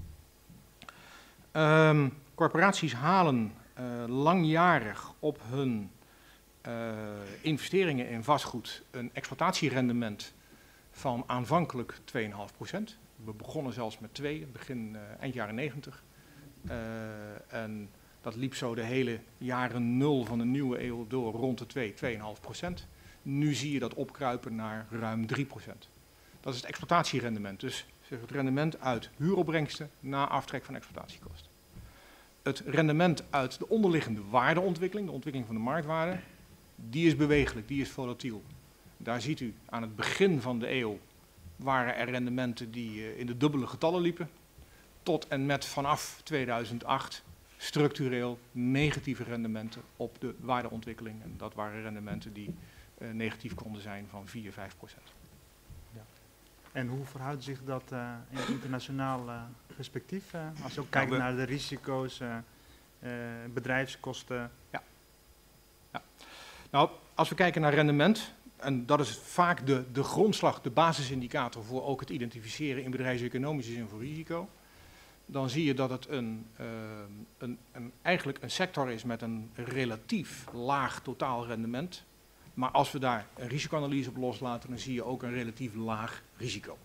Um, corporaties halen uh, langjarig op hun Uh, investeringen in vastgoed een exploitatierendement van aanvankelijk twee komma vijf procent. We begonnen zelfs met twee, begin uh, eind jaren negentig. Uh, en dat liep zo de hele jaren nul van de nieuwe eeuw door rond de twee, twee komma vijf procent. Nu zie je dat opkruipen naar ruim drie procent. Dat is het exploitatierendement, dus zeg het rendement uit huuropbrengsten na aftrek van exploitatiekosten. Het rendement uit de onderliggende waardeontwikkeling, de ontwikkeling van de marktwaarde, die is bewegelijk, die is volatiel. Daar ziet u aan het begin van de eeuw waren er rendementen die uh, in de dubbele getallen liepen. Tot en met vanaf tweeduizend acht structureel negatieve rendementen op de waardeontwikkeling. En dat waren rendementen die uh, negatief konden zijn van vier, vijf procent. Ja. En hoe verhoudt zich dat uh, in het internationaal uh, perspectief? Uh, als je ook kijkt nou, naar de risico's, uh, uh, bedrijfskosten. Ja. ja. Nou, als we kijken naar rendement, en dat is vaak de, de grondslag, de basisindicator voor ook het identificeren in bedrijfseconomische zin voor risico, dan zie je dat het een, uh, een, een, eigenlijk een sector is met een relatief laag totaal rendement. Maar als we daar een risicoanalyse op loslaten, dan zie je ook een relatief laag risico.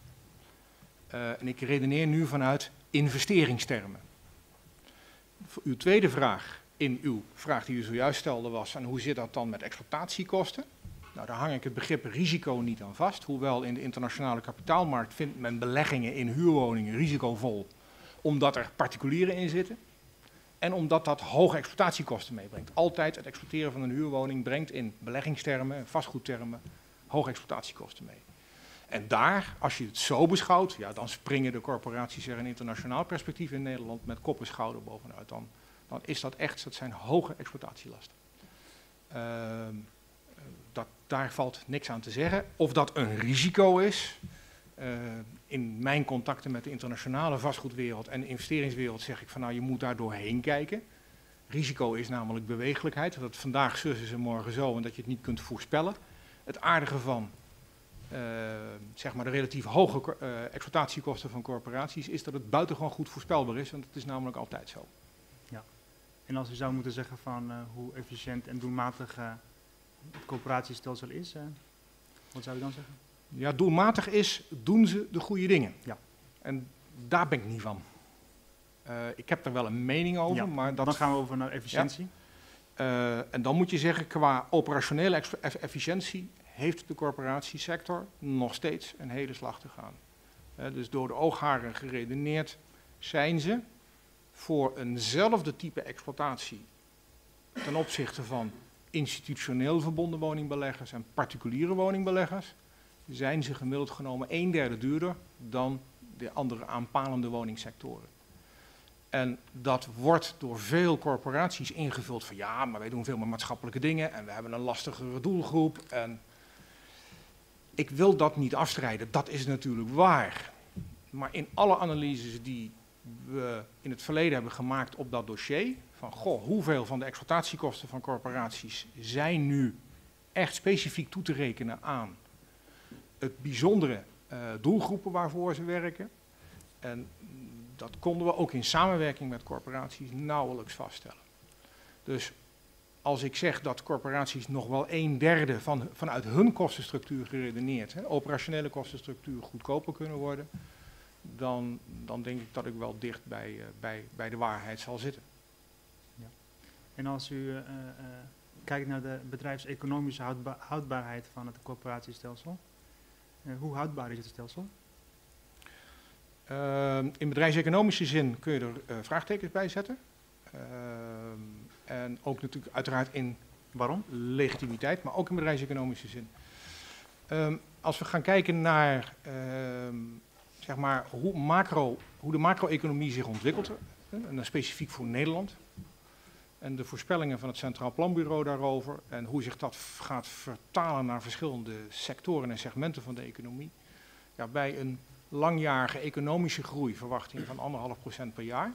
Uh, en ik redeneer nu vanuit investeringstermen. Voor uw tweede vraag, in uw vraag die u zojuist stelde was, en hoe zit dat dan met exploitatiekosten? Nou, daar hang ik het begrip risico niet aan vast. Hoewel in de internationale kapitaalmarkt vindt men beleggingen in huurwoningen risicovol, omdat er particulieren in zitten. En omdat dat hoge exploitatiekosten meebrengt. Altijd het exploiteren van een huurwoning brengt in beleggingstermen, vastgoedtermen, hoge exploitatiekosten mee. En daar, als je het zo beschouwt, ja, dan springen de corporaties er in internationaal perspectief in Nederland met kop en schouder bovenuit. Dan, dan is dat echt, dat zijn hoge exploitatielasten. Uh, dat, daar valt niks aan te zeggen. Of dat een risico is. Uh, in mijn contacten met de internationale vastgoedwereld en de investeringswereld zeg ik van nou, je moet daar doorheen kijken. Risico is namelijk bewegelijkheid. Dat het vandaag zus is en morgen zo en dat je het niet kunt voorspellen. Het aardige van uh, zeg maar de relatief hoge uh, exploitatiekosten van corporaties is dat het buitengewoon goed voorspelbaar is, want het is namelijk altijd zo. Ja. En als u zou moeten zeggen van uh, hoe efficiënt en doelmatig uh, het corporatiestelsel is, uh, wat zou u dan zeggen? Ja, doelmatig is, doen ze de goede dingen. Ja. En daar ben ik niet van. Uh, ik heb er wel een mening over, ja, maar dat... Dan gaan we over naar efficiëntie. Ja. Uh, en dan moet je zeggen, qua operationele efficiëntie heeft de corporatiesector nog steeds een hele slag te gaan. Uh, dus door de oogharen geredeneerd zijn ze voor eenzelfde type exploitatie ten opzichte van institutioneel verbonden woningbeleggers en particuliere woningbeleggers, zijn ze gemiddeld genomen een derde duurder dan de andere aanpalende woningsectoren. En dat wordt door veel corporaties ingevuld van ja, maar wij doen veel meer maatschappelijke dingen en we hebben een lastigere doelgroep. En ik wil dat niet afstrijden, dat is natuurlijk waar. Maar in alle analyses die we in het verleden hebben gemaakt op dat dossier, van goh, hoeveel van de exploitatiekosten van corporaties zijn nu echt specifiek toe te rekenen aan het bijzondere uh, doelgroepen waarvoor ze werken. En dat konden we ook in samenwerking met corporaties nauwelijks vaststellen. Dus als ik zeg dat corporaties nog wel een derde van, vanuit hun kostenstructuur geredeneerd, hè, operationele kostenstructuur goedkoper kunnen worden, dan, dan denk ik dat ik wel dicht bij, uh, bij, bij de waarheid zal zitten. Ja. En als u uh, uh, kijkt naar de bedrijfseconomische houdba houdbaarheid van het corporatiestelsel, uh, hoe houdbaar is het stelsel? Uh, in bedrijfseconomische zin kun je er uh, vraagtekens bij zetten. Uh, en ook natuurlijk uiteraard in Waarom? legitimiteit, maar ook in bedrijfseconomische zin. Um, als we gaan kijken naar uh, zeg maar hoe, macro, hoe de macro-economie zich ontwikkelt, uh, en dan specifiek voor Nederland, en de voorspellingen van het Centraal Planbureau daarover, en hoe zich dat gaat vertalen naar verschillende sectoren en segmenten van de economie. Ja, bij een langjarige economische groeiverwachting van anderhalf procent per jaar,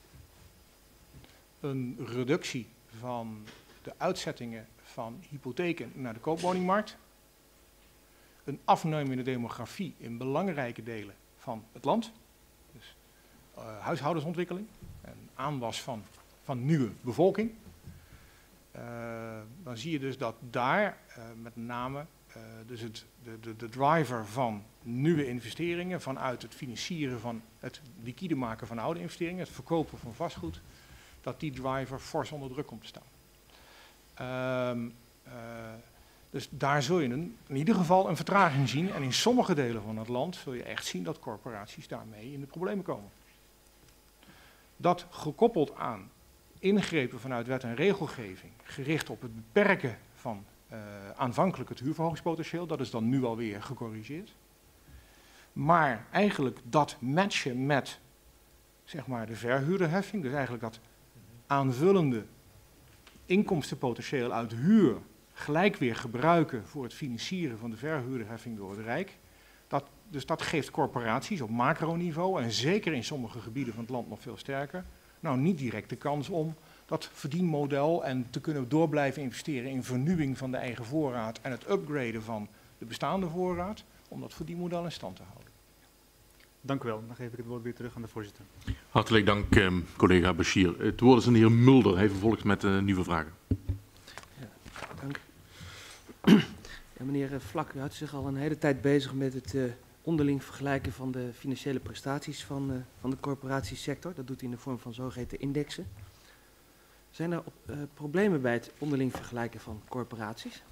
een reductie van de uitzettingen van hypotheken naar de koopwoningmarkt, een afnemende demografie in belangrijke delen van het land, dus uh, huishoudensontwikkeling, een aanwas van, van nieuwe bevolking. Uh, dan zie je dus dat daar uh, met name uh, dus het, de, de, de driver van nieuwe investeringen vanuit het financieren van het liquide maken van oude investeringen, het verkopen van vastgoed, dat die driver fors onder druk komt te staan. Uh, uh, dus daar zul je een, in ieder geval een vertraging zien en in sommige delen van het land zul je echt zien dat corporaties daarmee in de problemen komen. Dat gekoppeld aan ingrepen vanuit wet en regelgeving, gericht op het beperken van uh, aanvankelijk het huurverhogingspotentieel, dat is dan nu alweer gecorrigeerd. Maar eigenlijk dat matchen met zeg maar, de verhuurderheffing, dus eigenlijk dat aanvullende inkomstenpotentieel uit huur gelijk weer gebruiken voor het financieren van de verhuurderheffing door het Rijk. Dat, dus dat geeft corporaties op macroniveau, en zeker in sommige gebieden van het land nog veel sterker, nou niet direct de kans om dat verdienmodel en te kunnen door blijven investeren in vernieuwing van de eigen voorraad en het upgraden van de bestaande voorraad, om dat verdienmodel in stand te houden. Dank u wel. Dan geef ik het woord weer terug aan de voorzitter. Hartelijk dank, eh, collega Bashir. Het woord is aan de heer Mulder. Hij vervolgt met uh, nieuwe vragen. Ja, dank. Ja, meneer Vlak, u houdt zich al een hele tijd bezig met het uh, onderling vergelijken van de financiële prestaties van, uh, van de corporatiesector. Dat doet hij in de vorm van zogeheten indexen. Zijn er uh, problemen bij het onderling vergelijken van corporaties?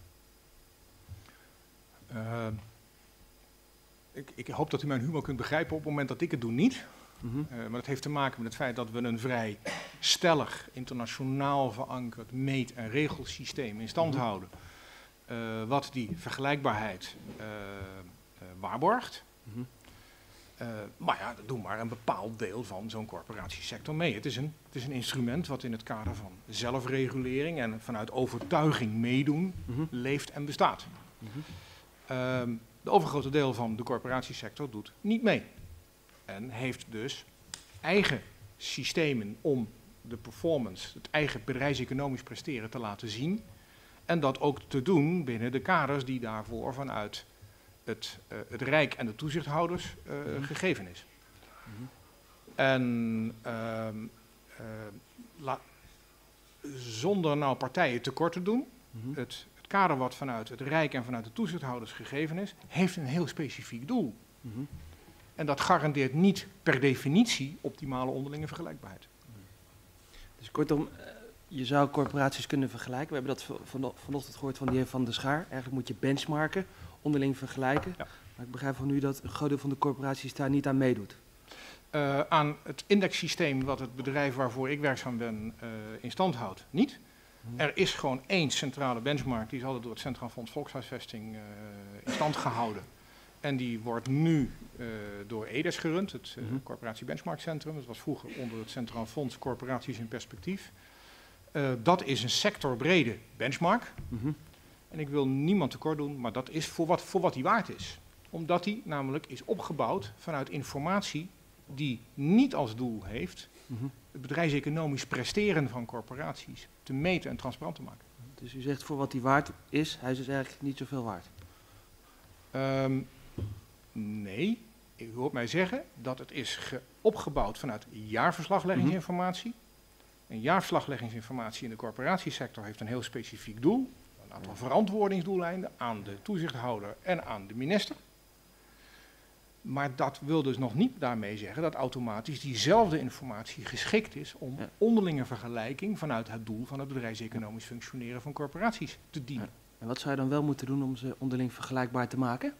Uh, ik, ik hoop dat u mijn humor kunt begrijpen. Op het moment dat ik het doe niet. Mm-hmm. uh, maar dat heeft te maken met het feit dat we een vrij stellig, internationaal verankerd meet- en regelsysteem in stand mm-hmm. houden. Uh, wat die vergelijkbaarheid uh, uh, waarborgt. Mm-hmm. uh, maar ja, dat doet maar een bepaald deel van zo'n corporatiesector mee. Het is, een, het is een instrument wat in het kader van zelfregulering en vanuit overtuiging meedoen mm-hmm. leeft en bestaat. Mm-hmm. Uh, de overgrote deel van de corporatiesector doet niet mee. En heeft dus eigen systemen om de performance, het eigen bedrijfseconomisch presteren te laten zien. En dat ook te doen binnen de kaders die daarvoor vanuit het, uh, het Rijk en de toezichthouders uh, mm-hmm. gegeven is. Mm-hmm. En uh, uh, la, zonder nou partijen tekort te doen, mm-hmm. het, het kader wat vanuit het Rijk en vanuit de toezichthouders gegeven is, heeft een heel specifiek doel. Mm-hmm. En dat garandeert niet per definitie optimale onderlinge vergelijkbaarheid. Dus kortom, je zou corporaties kunnen vergelijken. We hebben dat van, vanochtend gehoord van de heer Van der Schaar. Eigenlijk moet je benchmarken, onderling vergelijken. Ja. Maar ik begrijp van u dat een groot deel van de corporaties daar niet aan meedoet. Uh, aan het indexsysteem wat het bedrijf waarvoor ik werkzaam ben uh, in stand houdt, niet. Hmm. Er is gewoon één centrale benchmark, die is altijd door het Centraal Fonds Volkshuisvesting uh, in stand gehouden. En die wordt nu uh, door E D E S gerund, het uh, mm-hmm. Corporatie Benchmark Centrum. Dat was vroeger onder het Centraal Fonds Corporaties in Perspectief. Uh, dat is een sectorbrede benchmark. Mm-hmm. En ik wil niemand tekort doen, maar dat is voor wat, voor wat die waard is. Omdat die namelijk is opgebouwd vanuit informatie die niet als doel heeft mm-hmm. het bedrijfseconomisch presteren van corporaties te meten en transparant te maken. Dus u zegt voor wat die waard is, hij is dus eigenlijk niet zoveel waard? Um, nee, u hoort mij zeggen dat het is ge- opgebouwd vanuit jaarverslagleggingsinformatie. Mm-hmm. En jaarverslagleggingsinformatie in de corporatiesector heeft een heel specifiek doel. Een aantal verantwoordingsdoeleinden aan de toezichthouder en aan de minister. Maar dat wil dus nog niet daarmee zeggen dat automatisch diezelfde informatie geschikt is om ja. onderlinge vergelijking vanuit het doel van het bedrijfseconomisch functioneren van corporaties te dienen. Ja. En wat zou je dan wel moeten doen om ze onderling vergelijkbaar te maken?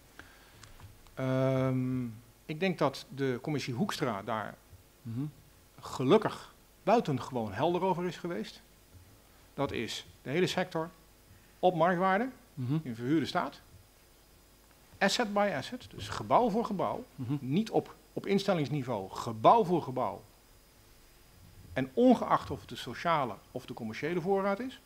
Um, ik denk dat de commissie Hoekstra daar mm-hmm. gelukkig buitengewoon helder over is geweest. Dat is de hele sector op marktwaarde, mm-hmm. in verhuurde staat. asset by asset, dus gebouw voor gebouw, Mhm. niet op, op instellingsniveau, gebouw voor gebouw. En ongeacht of het de sociale of de commerciële voorraad is.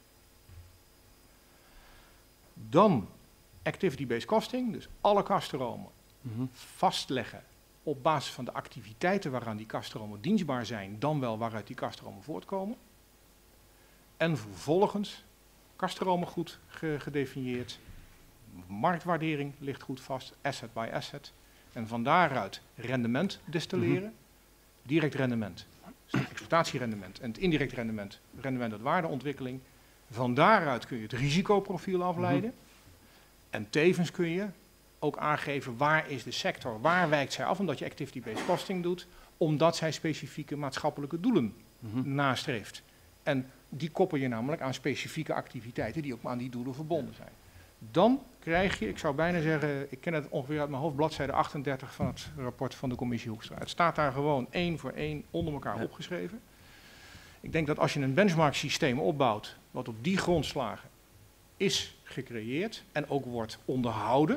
Dan activity-based costing, dus alle kaststromen Mhm. vastleggen op basis van de activiteiten waaraan die kaststromen dienstbaar zijn, dan wel waaruit die kaststromen voortkomen. En vervolgens kaststromen goed ge- gedefinieerd, marktwaardering ligt goed vast, asset by asset. En van daaruit rendement distilleren, direct rendement, dus het exploitatierendement en het indirect rendement, rendement uit waardeontwikkeling. Van daaruit kun je het risicoprofiel afleiden. En tevens kun je ook aangeven waar is de sector, waar wijkt zij af, omdat je activity-based costing doet, omdat zij specifieke maatschappelijke doelen Mhm. nastreeft. En die koppel je namelijk aan specifieke activiteiten die ook aan die doelen verbonden zijn. Dan krijg je, ik zou bijna zeggen, ik ken het ongeveer uit mijn hoofd, bladzijde achtendertig van het rapport van de commissie Hoekstra. Het staat daar gewoon één voor één onder elkaar Ja. opgeschreven. Ik denk dat als je een benchmark systeem opbouwt, wat op die grondslagen is gecreëerd en ook wordt onderhouden,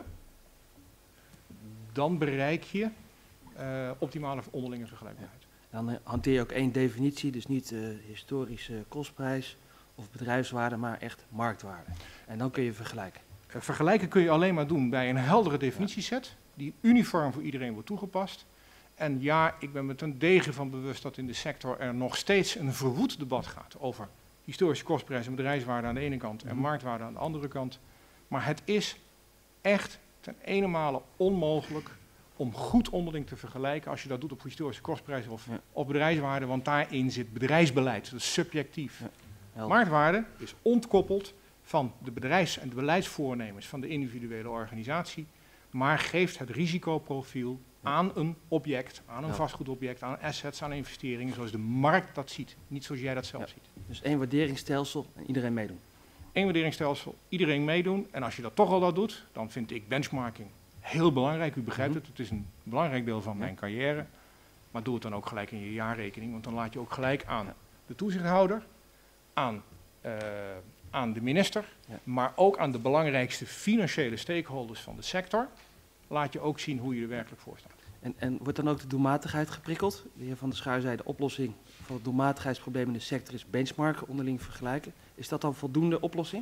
dan bereik je uh, optimale onderlinge vergelijkbaarheid. Dan eh, hanteer je ook één definitie, dus niet uh, historische kostprijs of bedrijfswaarde, maar echt marktwaarde. En dan kun je vergelijken. Uh, vergelijken kun je alleen maar doen bij een heldere definitieset, die uniform voor iedereen wordt toegepast. En ja, ik ben me ten degen van bewust dat in de sector er nog steeds een verwoed debat gaat over historische kostprijs en bedrijfswaarde aan de ene kant en Mhm. marktwaarde aan de andere kant. Maar het is echt ten ene male onmogelijk om goed onderling te vergelijken als je dat doet op historische kostprijs of Ja. op bedrijfswaarde, want daarin zit bedrijfsbeleid, dat is subjectief. Ja. Helder. Marktwaarde is ontkoppeld van de bedrijfs- en de beleidsvoornemens van de individuele organisatie, maar geeft het risicoprofiel Ja. aan een object, aan een Ja. vastgoedobject, aan assets, aan investeringen, zoals de markt dat ziet, niet zoals jij dat zelf Ja. ziet. Dus één waarderingsstelsel en iedereen meedoen. Eén waarderingsstelsel, iedereen meedoen. En als je dat toch al dat doet, dan vind ik benchmarking heel belangrijk. U begrijpt Mhm. het, het is een belangrijk deel van Ja. mijn carrière. Maar doe het dan ook gelijk in je jaarrekening, want dan laat je ook gelijk aan Ja. de toezichthouder, aan, uh, aan de minister, Ja. maar ook aan de belangrijkste financiële stakeholders van de sector, laat je ook zien hoe je er werkelijk voor staat. En, en wordt dan ook de doelmatigheid geprikkeld? De heer Van der Schuur zei de oplossing van het doelmatigheidsprobleem in de sector is benchmarken, onderling vergelijken. Is dat dan voldoende oplossing?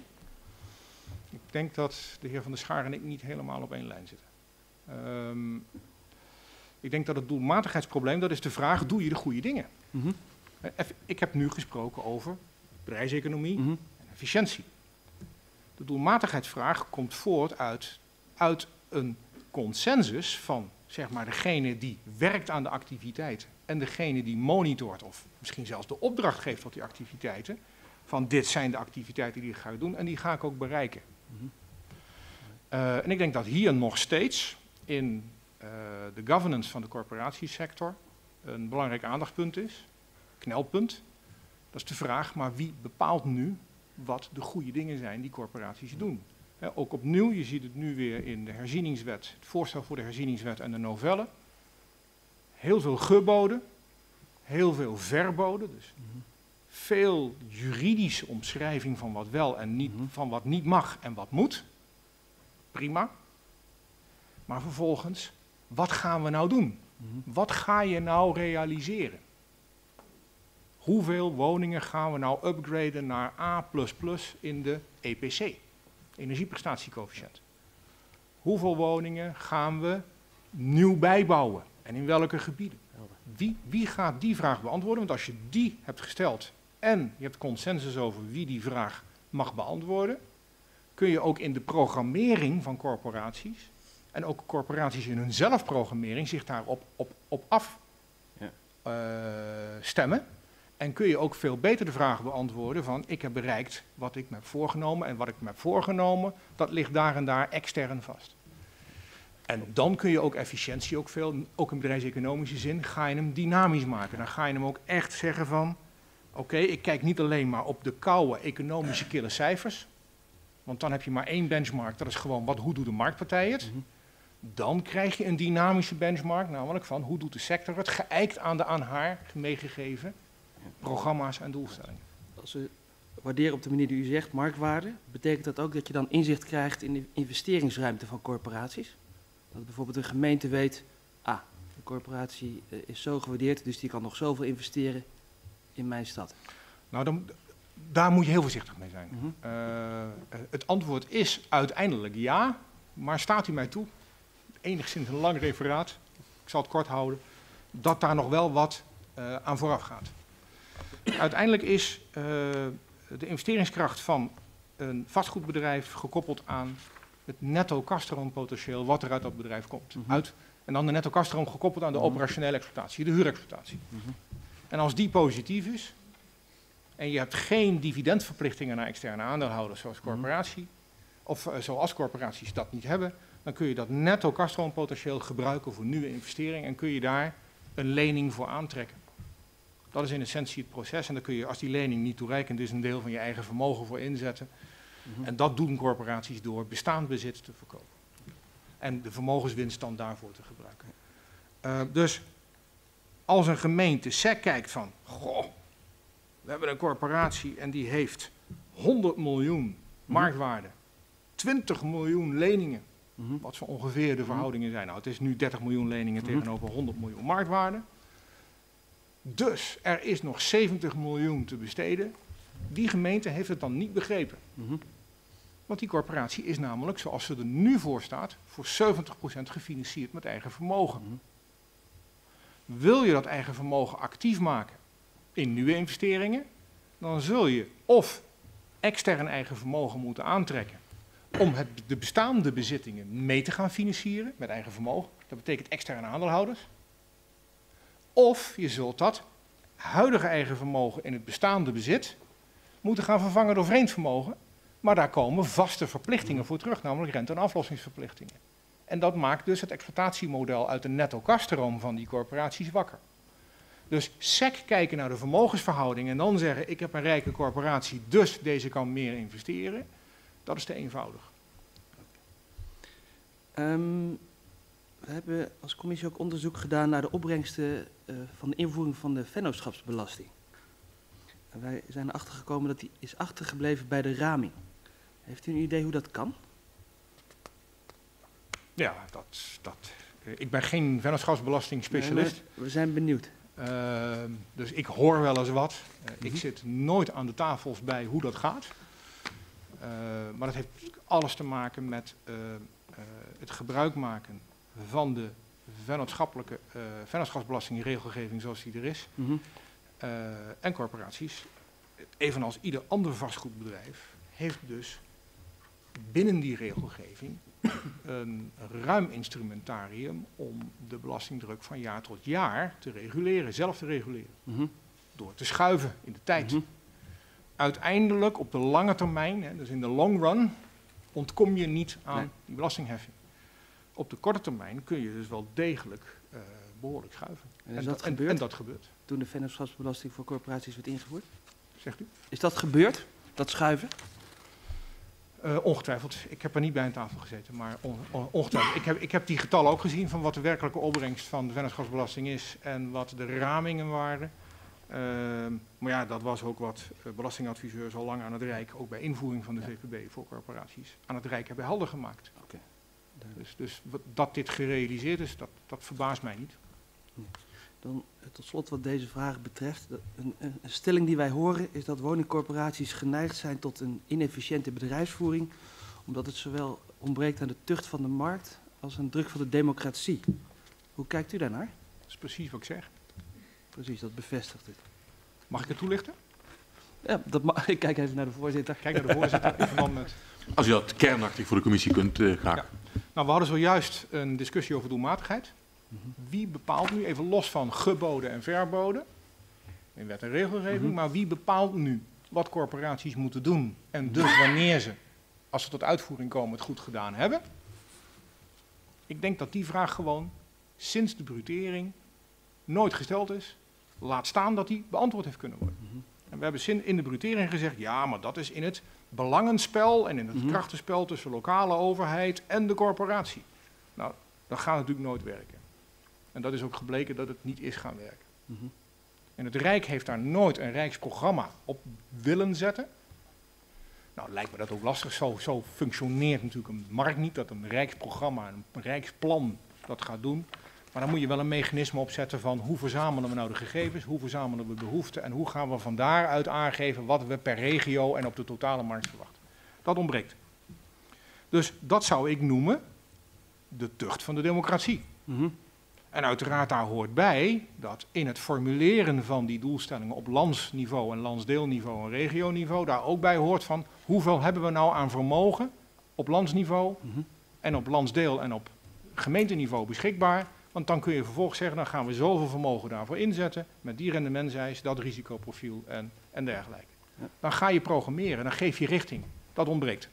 Ik denk dat de heer Van der Schaar en ik niet helemaal op één lijn zitten. Um, ik denk dat het doelmatigheidsprobleem, dat is de vraag, doe je de goede dingen? Mhm. Ik heb nu gesproken over bedrijfseconomie Mhm. en efficiëntie. De doelmatigheidsvraag komt voort uit, uit een consensus van zeg maar, degene die werkt aan de activiteiten en degene die monitort of misschien zelfs de opdracht geeft tot die activiteiten. Van dit zijn de activiteiten die ik ga doen en die ga ik ook bereiken. Mhm. Uh, en ik denk dat hier nog steeds in uh, de governance van de corporatiesector een belangrijk aandachtspunt is, knelpunt. Dat is de vraag, maar wie bepaalt nu wat de goede dingen zijn die corporaties doen? He, ook opnieuw, je ziet het nu weer in de herzieningswet, het voorstel voor de herzieningswet en de novelle. Heel veel geboden, heel veel verboden, dus Mhm. veel juridische omschrijving van wat wel en niet, Mhm. van wat niet mag en wat moet. Prima. Maar vervolgens, wat gaan we nou doen? Mhm. Wat ga je nou realiseren? Hoeveel woningen gaan we nou upgraden naar A plus plus in de E P C, energieprestatiecoëfficiënt? Hoeveel woningen gaan we nieuw bijbouwen en in welke gebieden? Helder. Wie, wie gaat die vraag beantwoorden? Want als je die hebt gesteld en je hebt consensus over wie die vraag mag beantwoorden, kun je ook in de programmering van corporaties en ook corporaties in hun zelfprogrammering zich daarop op, op af Ja. uh, stemmen. En kun je ook veel beter de vraag beantwoorden van ik heb bereikt wat ik me heb voorgenomen en wat ik me heb voorgenomen, dat ligt daar en daar extern vast. En dan kun je ook efficiëntie, ook veel, ook in bedrijfseconomische zin, ga je hem dynamisch maken. Dan ga je hem ook echt zeggen van, oké, okay, ik kijk niet alleen maar op de koude economische kille cijfers, want dan heb je maar één benchmark, dat is gewoon wat, hoe doet de marktpartij het? Mhm. Dan krijg je een dynamische benchmark, namelijk van hoe doet de sector het, geëikt aan de aan haar meegegeven programma's en doelstellingen. Als we waarderen op de manier die u zegt, marktwaarde, betekent dat ook dat je dan inzicht krijgt in de investeringsruimte van corporaties? Dat bijvoorbeeld een gemeente weet, ah, de corporatie uh, is zo gewaardeerd, dus die kan nog zoveel investeren in mijn stad. Nou, dan, daar moet je heel voorzichtig mee zijn. Mm-hmm. Uh, het antwoord is uiteindelijk ja, maar staat u mij toe, enigszins een lang referaat, ik zal het kort houden, dat daar nog wel wat uh, aan vooraf gaat. Uiteindelijk is uh, de investeringskracht van een vastgoedbedrijf gekoppeld aan het netto kaststroompotentieel wat er uit dat bedrijf komt. Mm-hmm. Uit, en dan de netto kaststroom gekoppeld aan de Mm-hmm. operationele exploitatie, de huurexploitatie. Mm-hmm. En als die positief is en je hebt geen dividendverplichtingen naar externe aandeelhouders zoals corporatie, mm-hmm. of uh, zoals corporaties dat niet hebben, dan kun je dat netto kaststroompotentieel gebruiken voor nieuwe investeringen en kun je daar een lening voor aantrekken. Dat is in essentie het proces en daar kun je, als die lening niet toereikend is, een deel van je eigen vermogen voor inzetten. Mm-hmm. En dat doen corporaties door bestaand bezit te verkopen. En de vermogenswinst dan daarvoor te gebruiken. Uh, dus als een gemeente S E C kijkt van, goh, we hebben een corporatie en die heeft honderd miljoen mm-hmm. marktwaarde, twintig miljoen leningen, mm-hmm. wat zo ongeveer de verhoudingen zijn. Nou, het is nu dertig miljoen leningen mm-hmm. tegenover honderd miljoen marktwaarde. Dus er is nog zeventig miljoen te besteden. Die gemeente heeft het dan niet begrepen. Mm-hmm. Want die corporatie is namelijk, zoals ze er nu voor staat, voor zeventig procent gefinancierd met eigen vermogen. Mm-hmm. Wil je dat eigen vermogen actief maken in nieuwe investeringen, dan zul je of extern eigen vermogen moeten aantrekken om het, de bestaande bezittingen mee te gaan financieren met eigen vermogen. Dat betekent externe aandeelhouders. Of je zult dat huidige eigen vermogen in het bestaande bezit moeten gaan vervangen door vreemd vermogen. Maar daar komen vaste verplichtingen voor terug, namelijk rente- en aflossingsverplichtingen. En dat maakt dus het exploitatiemodel uit de netto kaststroom van die corporaties wakker. Dus S E C kijken naar de vermogensverhouding en dan zeggen, ik heb een rijke corporatie, dus deze kan meer investeren. Dat is te eenvoudig. Um, we hebben als commissie ook onderzoek gedaan naar de opbrengsten uh, van de invoering van de vennootschapsbelasting. En wij zijn erachter gekomen dat die is achtergebleven bij de raming. Heeft u een idee hoe dat kan? Ja, dat, dat, uh, ik ben geen vennootschapsbelastingspecialist. Nee, we zijn benieuwd. Uh, dus ik hoor wel eens wat. Uh, mm-hmm. Ik zit nooit aan de tafels bij hoe dat gaat. Uh, maar dat heeft alles te maken met uh, uh, het gebruik maken van de vennootschappelijke uh, vennootschapsbelastingregelgeving zoals die er is. Mm-hmm. uh, en corporaties, evenals ieder ander vastgoedbedrijf, heeft dus binnen die regelgeving een ruim instrumentarium om de belastingdruk van jaar tot jaar te reguleren, zelf te reguleren. Mm-hmm. Door te schuiven in de tijd. Mm-hmm. Uiteindelijk op de lange termijn, hè, dus in de long run, ontkom je niet aan nee. die belastingheffing. Op de korte termijn kun je dus wel degelijk uh, behoorlijk schuiven. En, en, dat en, en dat gebeurt. Toen de vennootschapsbelasting voor corporaties werd ingevoerd? Zegt u? Is dat gebeurd, dat schuiven? Uh, ongetwijfeld. Ik heb er niet bij aan tafel gezeten, maar on, on, ongetwijfeld. Ik heb, ik heb die getallen ook gezien van wat de werkelijke opbrengst van de vennootschapsbelasting is en wat de ramingen waren. Uh, maar ja, dat was ook wat uh, belastingadviseurs al lang aan het Rijk, ook bij invoering van de ja. V P B voor corporaties, aan het Rijk hebben helder gemaakt. Okay. Dus, dus wat, dat dit gerealiseerd is, dat, dat verbaast mij niet. Nee. Dan uh, tot slot wat deze vraag betreft. Een, een, een stelling die wij horen is dat woningcorporaties geneigd zijn tot een inefficiënte bedrijfsvoering, omdat het zowel ontbreekt aan de tucht van de markt als aan druk van de democratie. Hoe kijkt u daarnaar? Dat is precies wat ik zeg. Precies, dat bevestigt het. Mag ik het toelichten? Ja, dat mag. Ik kijk even naar de voorzitter. Kijk naar de voorzitter in verband met... Als u dat kernachtig voor de commissie kunt, uh, graag. Ja. Nou, we hadden zojuist een discussie over doelmatigheid. Mm-hmm. Wie bepaalt nu, even los van geboden en verboden, in wet en regelgeving, mm-hmm. maar wie bepaalt nu wat corporaties moeten doen en dus wanneer ze, als ze tot uitvoering komen, het goed gedaan hebben? Ik denk dat die vraag gewoon sinds de brutering nooit gesteld is. Laat staan dat die beantwoord heeft kunnen worden. Mm-hmm. En we hebben in de brutering gezegd, ja, maar dat is in het belangenspel en in het mm-hmm. krachtenspel tussen lokale overheid en de corporatie. Nou, dat gaat natuurlijk nooit werken. En dat is ook gebleken dat het niet is gaan werken. Mm-hmm. En het Rijk heeft daar nooit een Rijksprogramma op willen zetten. Nou, lijkt me dat ook lastig. Zo, zo functioneert natuurlijk een markt niet, dat een rijksprogramma, een rijksplan dat gaat doen. Maar dan moet je wel een mechanisme opzetten van hoe verzamelen we nou de gegevens, hoe verzamelen we behoeften en hoe gaan we van daaruit aangeven wat we per regio en op de totale markt verwachten. Dat ontbreekt. Dus dat zou ik noemen de tucht van de democratie. Mm-hmm. En uiteraard daar hoort bij dat in het formuleren van die doelstellingen op landsniveau en landsdeelniveau en regioniveau daar ook bij hoort van hoeveel hebben we nou aan vermogen op landsniveau Mm-hmm. en op landsdeel en op gemeenteniveau beschikbaar. Want dan kun je vervolgens zeggen, dan gaan we zoveel vermogen daarvoor inzetten met die rendementseis, dat risicoprofiel en, en dergelijke. Ja. Dan ga je programmeren, dan geef je richting. Dat ontbreekt.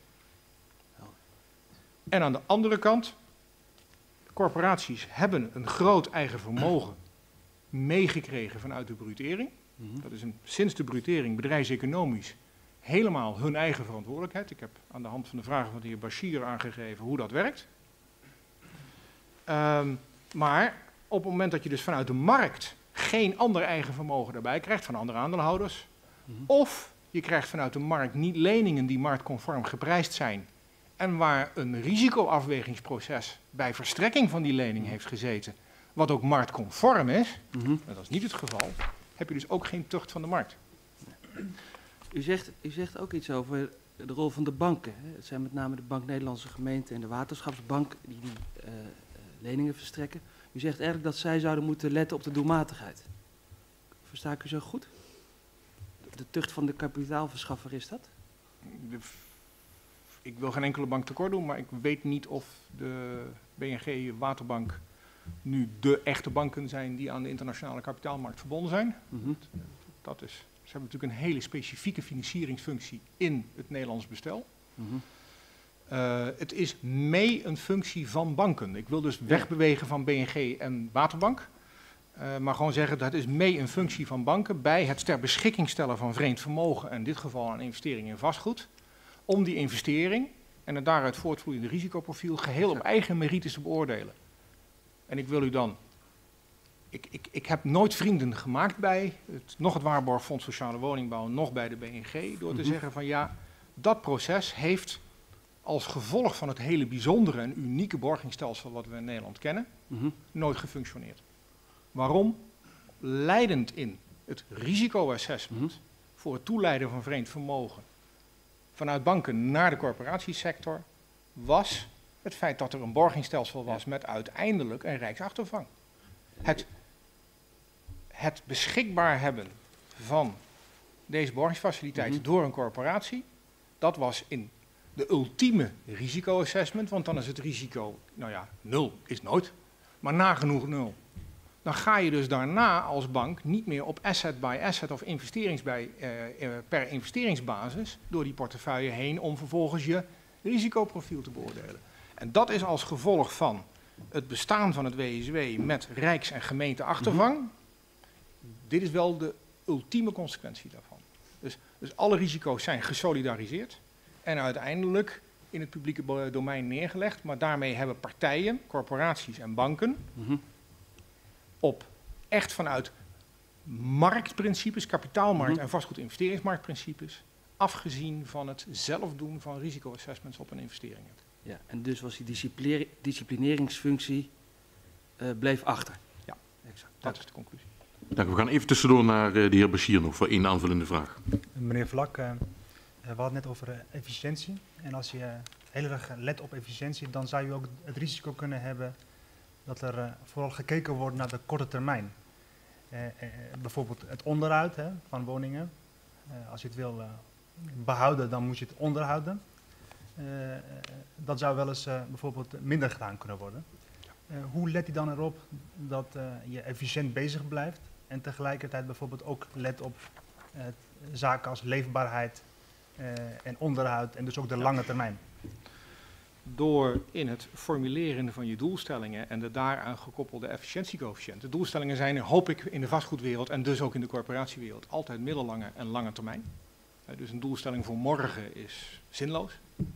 En aan de andere kant, corporaties hebben een groot eigen vermogen meegekregen vanuit de brutering. Mm-hmm. Dat is een, sinds de brutering bedrijfseconomisch helemaal hun eigen verantwoordelijkheid. Ik heb aan de hand van de vragen van de heer Bashir aangegeven hoe dat werkt. Um, maar op het moment dat je dus vanuit de markt geen ander eigen vermogen daarbij krijgt van andere aandeelhouders, Mm-hmm. of je krijgt vanuit de markt niet leningen die marktconform geprijsd zijn en waar een risicoafwegingsproces bij verstrekking van die lening heeft gezeten, wat ook marktconform is, Mm-hmm. en dat is niet het geval, heb je dus ook geen tucht van de markt. U zegt, u zegt ook iets over de rol van de banken. Hè. Het zijn met name de Bank Nederlandse Gemeenten en de Waterschapsbank die die uh, uh, leningen verstrekken. U zegt eigenlijk dat zij zouden moeten letten op de doelmatigheid. Versta ik u zo goed? De tucht van de kapitaalverschaffer is dat? De, ik wil geen enkele bank tekort doen, maar ik weet niet of de B N G Waterbank nu de echte banken zijn die aan de internationale kapitaalmarkt verbonden zijn. Mm-hmm. Dat is, ze hebben natuurlijk een hele specifieke financieringsfunctie in het Nederlands bestel. Mm-hmm. Uh, het is mee een functie van banken. Ik wil dus wegbewegen van B N G en Waterbank. Uh, maar gewoon zeggen dat het is mee een functie van banken bij het ter beschikking stellen van vreemd vermogen, en in dit geval aan investeringen in vastgoed, om die investering en het daaruit voortvloeiende risicoprofiel geheel op eigen merites te beoordelen. En ik wil u dan, ik, ik, ik heb nooit vrienden gemaakt bij het, nog het Waarborgfonds Sociale Woningbouw, nog bij de B N G, door te Mm-hmm. zeggen van ja, dat proces heeft als gevolg van het hele bijzondere en unieke borgingsstelsel wat we in Nederland kennen, Mm-hmm. nooit gefunctioneerd. Waarom? Leidend in het risicoassessment Mm-hmm. voor het toeleiden van vreemd vermogen vanuit banken naar de corporatiesector was het feit dat er een borgingsstelsel was met uiteindelijk een rijksachtervang. Het, het beschikbaar hebben van deze borgingsfaciliteit Mm-hmm. door een corporatie, dat was in de ultieme risicoassessment, want dan is het risico, nou ja, nul is nooit, maar nagenoeg nul. Dan ga je dus daarna als bank niet meer op asset by asset of investerings bij, eh, per investeringsbasis door die portefeuille heen om vervolgens je risicoprofiel te beoordelen. En dat is als gevolg van het bestaan van het W S W met rijks- en gemeenteachtervang. Mm-hmm. Dit is wel de ultieme consequentie daarvan. Dus, dus alle risico's zijn gesolidariseerd en uiteindelijk in het publieke domein neergelegd, maar daarmee hebben partijen, corporaties en banken Mm-hmm. op echt vanuit marktprincipes, kapitaalmarkt Mm-hmm. en vastgoedinvesteringsmarktprincipes, afgezien van het zelf doen van risicoassessments op een investering. Ja, en dus was die discipline- disciplineringsfunctie uh, bleef achter. Ja, exact. Dat is de conclusie. Dank u. We gaan even tussendoor naar uh, de heer Bashir nog voor één aanvullende vraag. Meneer Vlak, uh, we hadden het net over uh, efficiëntie. En als je uh, heel erg let op efficiëntie, dan zou je ook het risico kunnen hebben dat er uh, vooral gekeken wordt naar de korte termijn. Uh, uh, bijvoorbeeld het onderhoud hè, van woningen. Uh, als je het wil uh, behouden, dan moet je het onderhouden. Uh, uh, dat zou wel eens uh, bijvoorbeeld minder gedaan kunnen worden. Uh, hoe let je dan erop dat uh, je efficiënt bezig blijft en tegelijkertijd bijvoorbeeld ook let op uh, zaken als leefbaarheid uh, en onderhoud en dus ook de lange termijn? Door in het formuleren van je doelstellingen en de daaraan gekoppelde efficiëntiecoëfficiënt. De doelstellingen zijn, hoop ik, in de vastgoedwereld en dus ook in de corporatiewereld altijd middellange en lange termijn. Uh, dus een doelstelling voor morgen is zinloos.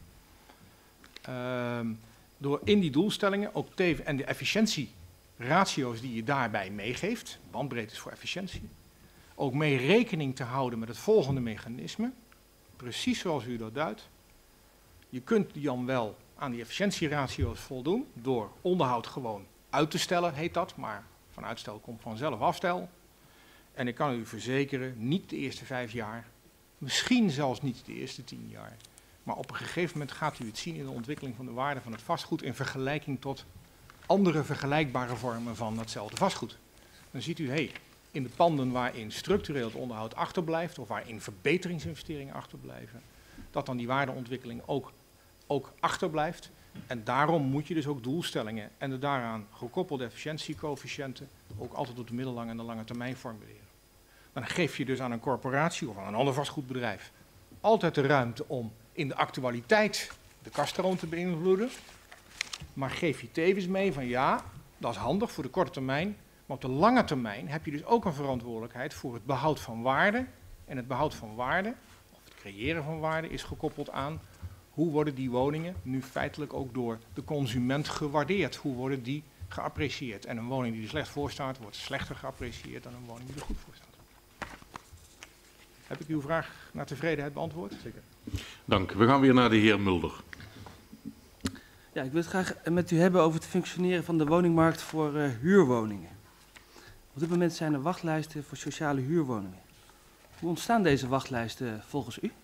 Uh, door in die doelstellingen ook teven, en de efficiëntieratio's die je daarbij meegeeft, bandbreedtes voor efficiëntie, ook mee rekening te houden met het volgende mechanisme. precies zoals u dat duidt. Je kunt dan wel aan die efficiëntieratio's voldoen door onderhoud gewoon uit te stellen, heet dat. Maar van uitstel komt vanzelf afstel. En ik kan u verzekeren, niet de eerste vijf jaar, misschien zelfs niet de eerste tien jaar. Maar op een gegeven moment gaat u het zien in de ontwikkeling van de waarde van het vastgoed in vergelijking tot andere vergelijkbare vormen van datzelfde vastgoed. Dan ziet u, hé, hey, in de panden waarin structureel het onderhoud achterblijft of waarin verbeteringsinvesteringen achterblijven, dat dan die waardeontwikkeling ook, ook achterblijft. En daarom moet je dus ook doelstellingen en de daaraan gekoppelde efficiëntiecoëfficiënten ook altijd op de middellange en de lange termijn formuleren. Dan geef je dus aan een corporatie of aan een ander vastgoedbedrijf altijd de ruimte om in de actualiteit de kaststroom te beïnvloeden. Maar geef je tevens mee van ja, dat is handig voor de korte termijn. Maar op de lange termijn heb je dus ook een verantwoordelijkheid voor het behoud van waarde. En het behoud van waarde, of het creëren van waarde, is gekoppeld aan hoe worden die woningen nu feitelijk ook door de consument gewaardeerd. Hoe worden die geapprecieerd. En een woning die er slecht voor staat, wordt slechter geapprecieerd dan een woning die er goed voor staat. Heb ik uw vraag naar tevredenheid beantwoord? Zeker. Dank. We gaan weer naar de heer Mulder. Ja, ik wil het graag met u hebben over het functioneren van de woningmarkt voor uh, huurwoningen. Op dit moment zijn er wachtlijsten voor sociale huurwoningen. Hoe ontstaan deze wachtlijsten volgens u?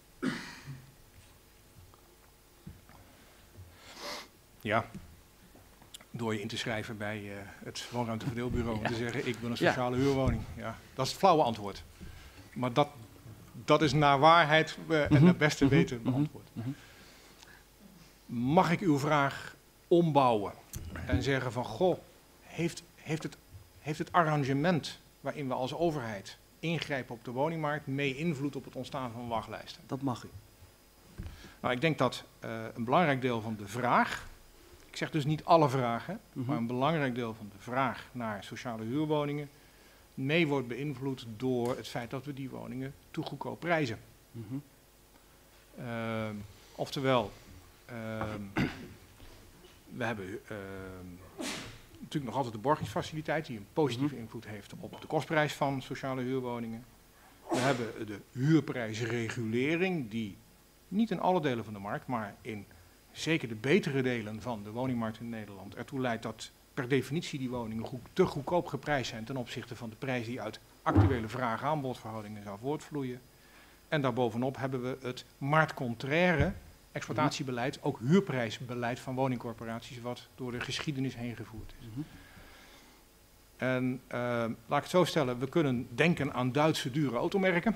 Ja, door je in te schrijven bij uh, het woonruimteverdeelbureau Ja. en te zeggen ik wil een Ja. sociale huurwoning. Ja, dat is het flauwe antwoord. Maar dat, dat is naar waarheid uh, en Mhm. naar beste Mhm. weten Mhm. beantwoord. Mhm. Mag ik uw vraag ombouwen en zeggen van goh, heeft, heeft, het, heeft het arrangement waarin we als overheid ingrijpen op de woningmarkt mee invloed op het ontstaan van wachtlijsten? Dat mag u. Nou, ik denk dat uh, een belangrijk deel van de vraag, ik zeg dus niet alle vragen, Mhm. maar een belangrijk deel van de vraag naar sociale huurwoningen mee wordt beïnvloed door het feit dat we die woningen te goedkoop prijzen. Mhm. Uh, oftewel, uh, we hebben uh, natuurlijk nog altijd de borgingsfaciliteit die een positieve Mhm. invloed heeft op de kostprijs van sociale huurwoningen. We hebben de huurprijsregulering die niet in alle delen van de markt, maar in zeker de betere delen van de woningmarkt in Nederland ertoe leidt dat per definitie die woningen goed, te goedkoop geprijsd zijn ten opzichte van de prijs die uit actuele vraag-aanbodverhoudingen zou voortvloeien. En daarbovenop hebben we het marktcontraire exploitatiebeleid, ook huurprijsbeleid van woningcorporaties, wat door de geschiedenis heen gevoerd is. Mhm. En uh, laat ik het zo stellen, we kunnen denken aan Duitse dure automerken.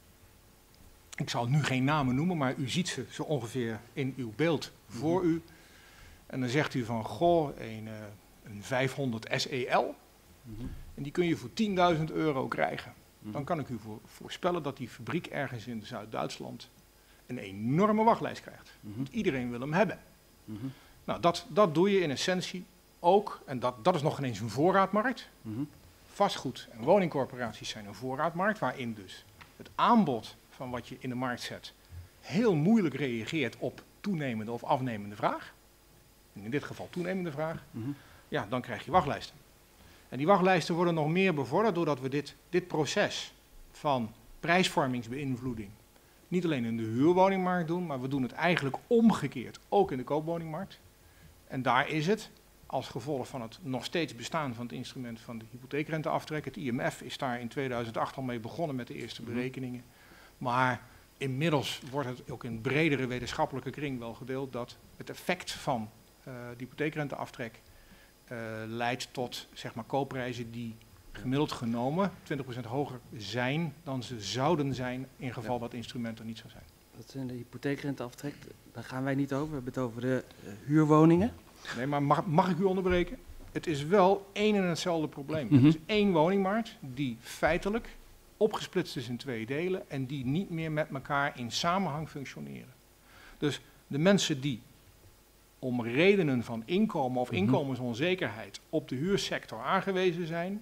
Ik zal nu geen namen noemen, maar u ziet ze zo ongeveer in uw beeld voor u. En dan zegt u van, goh, een, uh, een vijfhonderd S E L. Mhm. En die kun je voor tienduizend euro krijgen. Mhm. Dan kan ik u voor, voorspellen dat die fabriek ergens in Zuid-Duitsland een enorme wachtlijst krijgt. Mhm. Want iedereen wil hem hebben. Mhm. Nou, dat, dat doe je in essentie ook, en dat, dat is nog ineens een voorraadmarkt. Mhm. Vastgoed en woningcorporaties zijn een voorraadmarkt, waarin dus het aanbod van wat je in de markt zet heel moeilijk reageert op toenemende of afnemende vraag. En in dit geval toenemende vraag. Mhm. Ja, dan krijg je wachtlijsten. En die wachtlijsten worden nog meer bevorderd doordat we dit, dit proces van prijsvormingsbeïnvloeding niet alleen in de huurwoningmarkt doen, maar we doen het eigenlijk omgekeerd, ook in de koopwoningmarkt. En daar is het, als gevolg van het nog steeds bestaan van het instrument van de hypotheekrenteaftrek, het I M F is daar in tweeduizend acht al mee begonnen met de eerste berekeningen. Maar inmiddels wordt het ook in bredere wetenschappelijke kring wel gedeeld dat het effect van uh, de hypotheekrenteaftrek uh, leidt tot zeg maar, koopprijzen die gemiddeld genomen twintig procent hoger zijn dan ze zouden zijn in geval Ja. dat instrument er niet zou zijn. Dat zijn de hypotheekrenteaftrek. Daar gaan wij niet over. We hebben het over de uh, huurwoningen. Nee, maar mag, mag ik u onderbreken? Het is wel één en hetzelfde probleem. Mhm. Het is één woningmarkt die feitelijk opgesplitst is in twee delen en die niet meer met elkaar in samenhang functioneren. Dus de mensen die om redenen van inkomen of Mhm. inkomensonzekerheid op de huursector aangewezen zijn,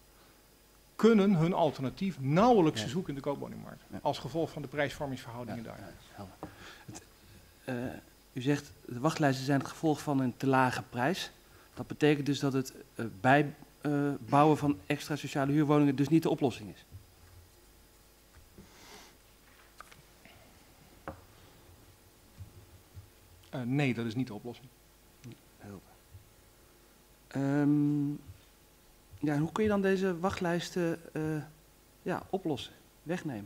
kunnen hun alternatief nauwelijks Ja. zoeken in de koopwoningmarkt. Ja. Als gevolg van de prijsvormingsverhoudingen daar. Ja, dat is helder. Het, uh, u zegt, de wachtlijsten zijn het gevolg van een te lage prijs. Dat betekent dus dat het uh, bijbouwen uh, van extra sociale huurwoningen dus niet de oplossing is. Uh, nee, dat is niet de oplossing. Helder. Um, ja, hoe kun je dan deze wachtlijsten uh, ja, oplossen, wegnemen?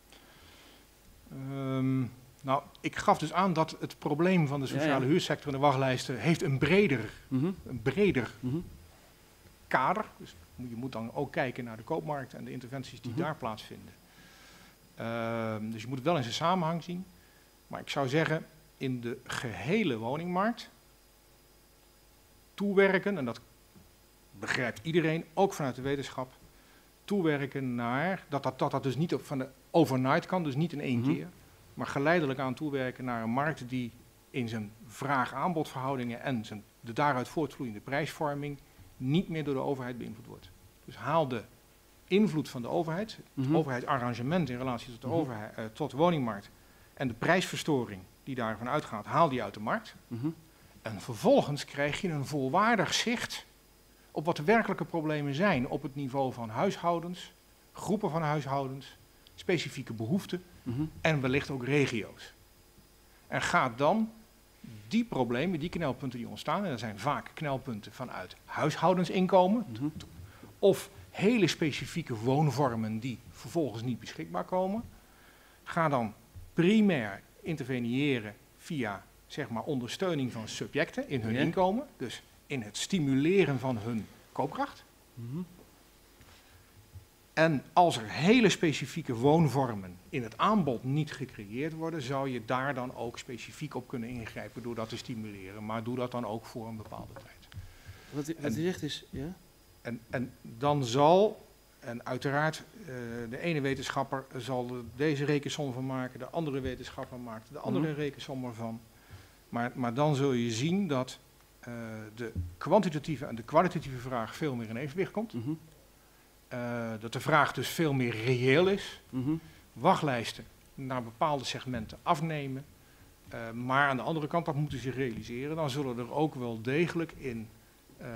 Um, nou, ik gaf dus aan dat het probleem van de sociale ja, ja. huursector en de wachtlijsten heeft een breder, mm-hmm. een breder mm-hmm. kader. Dus je moet dan ook kijken naar de koopmarkt en de interventies die mm-hmm. daar plaatsvinden. Uh, dus je moet het wel in zijn samenhang zien. Maar ik zou zeggen, in de gehele woningmarkt toewerken, en dat begrijpt iedereen, ook vanuit de wetenschap, toewerken naar, dat dat, dat, dat dus niet op van de overnight kan, dus niet in één mm-hmm. keer, maar geleidelijk aan toewerken naar een markt die in zijn vraag-aanbodverhoudingen en zijn, de daaruit voortvloeiende prijsvorming niet meer door de overheid beïnvloed wordt. Dus haal de invloed van de overheid, mm-hmm. het overheidsarrangement in relatie tot de, mm-hmm. overheid, uh, tot de woningmarkt en de prijsverstoring die daarvan uitgaat, haal die uit de markt. Mm-hmm. En vervolgens krijg je een volwaardig zicht op wat de werkelijke problemen zijn op het niveau van huishoudens, groepen van huishoudens, specifieke behoeften mm-hmm. en wellicht ook regio's. En gaat dan die problemen, die knelpunten die ontstaan, en dat zijn vaak knelpunten vanuit huishoudensinkomen, mm-hmm. of hele specifieke woonvormen die vervolgens niet beschikbaar komen, ga dan primair interveneren via zeg maar, ondersteuning van subjecten in hun ja. inkomen, dus in het stimuleren van hun koopkracht. Mm-hmm. En als er hele specifieke woonvormen in het aanbod niet gecreëerd worden, zou je daar dan ook specifiek op kunnen ingrijpen door dat te stimuleren, maar doe dat dan ook voor een bepaalde tijd. Wat u, wat u zegt is, ja? En, en dan zal, en uiteraard, uh, de ene wetenschapper zal er deze rekensom van maken, de andere wetenschapper maakt de andere mm-hmm. rekensom ervan. Maar, maar dan zul je zien dat uh, de kwantitatieve en de kwalitatieve vraag veel meer in evenwicht komt. Mm-hmm. Uh, dat de vraag dus veel meer reëel is. Mm-hmm. Wachtlijsten naar bepaalde segmenten afnemen. Uh, maar aan de andere kant, dat moeten ze realiseren. Dan zullen er ook wel degelijk in uh, uh,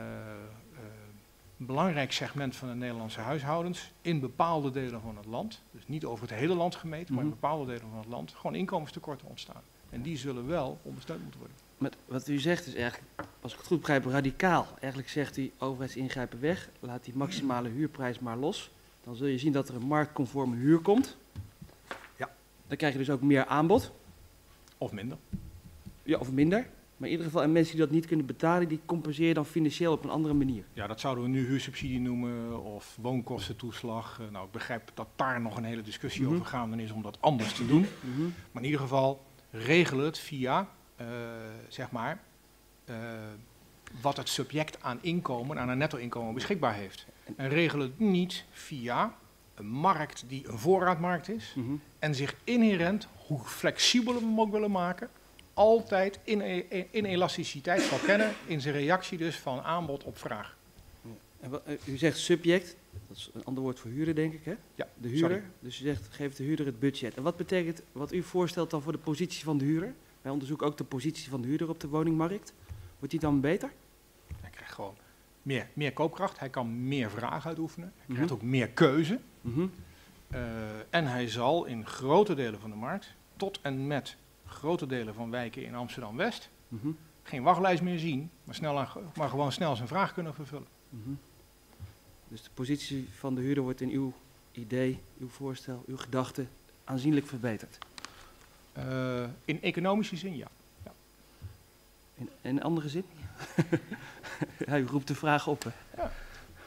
een belangrijk segment van de Nederlandse huishoudens in bepaalde delen van het land, dus niet over het hele land gemeten, mm-hmm. maar in bepaalde delen van het land, gewoon inkomenstekorten ontstaan. En die zullen wel ondersteund moeten worden. Met wat u zegt is eigenlijk, als ik het goed begrijp, radicaal. Eigenlijk zegt u, overheidsingrijpen weg, laat die maximale huurprijs maar los. Dan zul je zien dat er een marktconforme huur komt. Ja. Dan krijg je dus ook meer aanbod. Of minder. Ja, of minder. Maar in ieder geval, en mensen die dat niet kunnen betalen, die compenseer je dan financieel op een andere manier. Ja, dat zouden we nu huursubsidie noemen of woonkostentoeslag. Uh, nou, ik begrijp dat daar nog een hele discussie mm-hmm. over gaande is om dat anders te doen. Mm-hmm. Maar in ieder geval, regel het via, uh, zeg maar, uh, wat het subject aan inkomen, aan een netto-inkomen beschikbaar heeft. En regel het niet via een markt die een voorraadmarkt is mm-hmm. en zich inherent, hoe flexibeler we hem ook willen maken, altijd in, in, in elasticiteit zal kennen in zijn reactie dus van aanbod op vraag. Ja. En wat, u zegt subject, dat is een ander woord voor huurder denk ik hè? Ja, de huurder. Sorry. Dus u zegt geef de huurder het budget. En wat betekent wat u voorstelt dan voor de positie van de huurder? Wij onderzoeken ook de positie van de huurder op de woningmarkt. Wordt die dan beter? Hij krijgt gewoon meer, meer koopkracht, hij kan meer vraag uitoefenen, hij mm-hmm. krijgt ook meer keuze. Mm-hmm. Uh, en hij zal in grote delen van de markt, tot en met grote delen van wijken in Amsterdam-West, mm-hmm. geen wachtlijst meer zien, maar, snel aan, maar gewoon snel zijn vraag kunnen vervullen. Mm-hmm. Dus de positie van de huurder wordt in uw idee, uw voorstel, uw gedachte aanzienlijk verbeterd? Uh, in economische zin, ja. ja. In, in een andere zin? Ja, u roept de vraag op. Hè? Ja.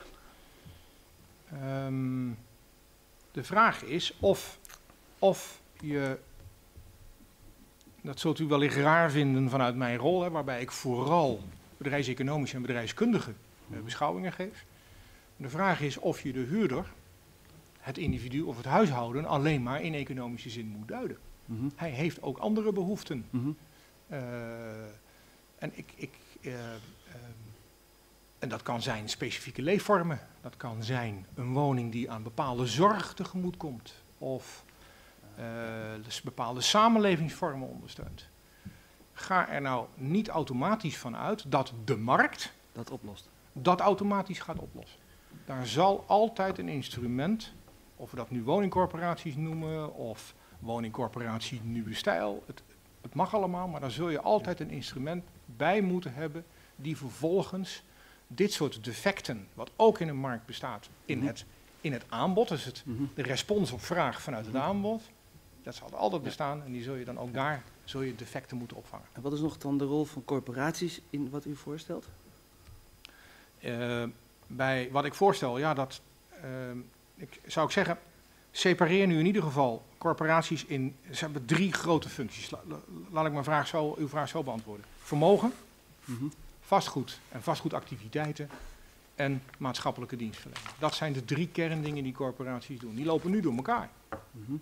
Um, de vraag is of, of je, dat zult u wellicht raar vinden vanuit mijn rol, hè, waarbij ik vooral bedrijfseconomische en bedrijfskundige uh, beschouwingen geef. De vraag is of je de huurder, het individu of het huishouden alleen maar in economische zin moet duiden. Mm-hmm. Hij heeft ook andere behoeften. Mm-hmm. Uh, en ik, ik, uh, uh, en dat kan zijn specifieke leefvormen. Dat kan zijn een woning die aan bepaalde zorg tegemoet komt. Of uh, dus bepaalde samenlevingsvormen ondersteunt. Ga er nou niet automatisch van uit dat de markt dat oplost. Dat automatisch gaat oplossen. Daar zal altijd een instrument, of we dat nu woningcorporaties noemen of woningcorporatie Nieuwe Stijl, het, Het mag allemaal, maar dan zul je altijd een instrument bij moeten hebben die vervolgens dit soort defecten, wat ook in een markt bestaat, in, mm-hmm. het, in het aanbod, dus het, mm-hmm. de respons op vraag vanuit het aanbod, dat zal er altijd bestaan en die zul je dan ook daar zul je defecten moeten opvangen. En wat is nog dan de rol van corporaties in wat u voorstelt? Uh, bij wat ik voorstel, ja, dat uh, ik, zou ik zeggen, separeer nu in ieder geval corporaties in, ze hebben drie grote functies. La, la, laat ik mijn vraag zo, uw vraag zo beantwoorden. Vermogen, mm-hmm. vastgoed en vastgoedactiviteiten en maatschappelijke dienstverlening. Dat zijn de drie kerndingen die corporaties doen. Die lopen nu door elkaar. Mm-hmm.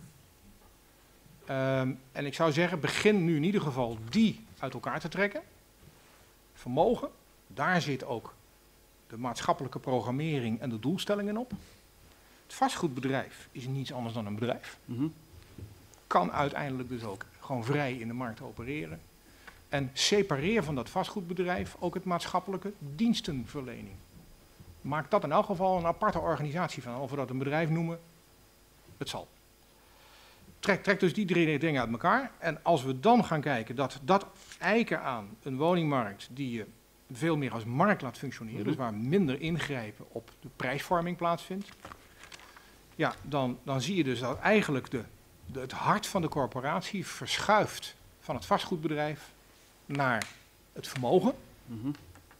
Um, en ik zou zeggen, begin nu in ieder geval die uit elkaar te trekken. Vermogen, daar zit ook de maatschappelijke programmering en de doelstellingen op. Het vastgoedbedrijf is niets anders dan een bedrijf. Mm-hmm. Kan uiteindelijk dus ook gewoon vrij in de markt opereren. En separeer van dat vastgoedbedrijf ook het maatschappelijke dienstenverlening. Maak dat in elk geval een aparte organisatie van, of we dat een bedrijf noemen, het zal. Trek, trek dus die drie dingen uit elkaar. En als we dan gaan kijken dat dat eiken aan een woningmarkt die je veel meer als markt laat functioneren, mm-hmm. dus waar minder ingrijpen op de prijsvorming plaatsvindt, ja, dan, dan zie je dus dat eigenlijk de, de, het hart van de corporatie verschuift van het vastgoedbedrijf naar het vermogen. Mm-hmm.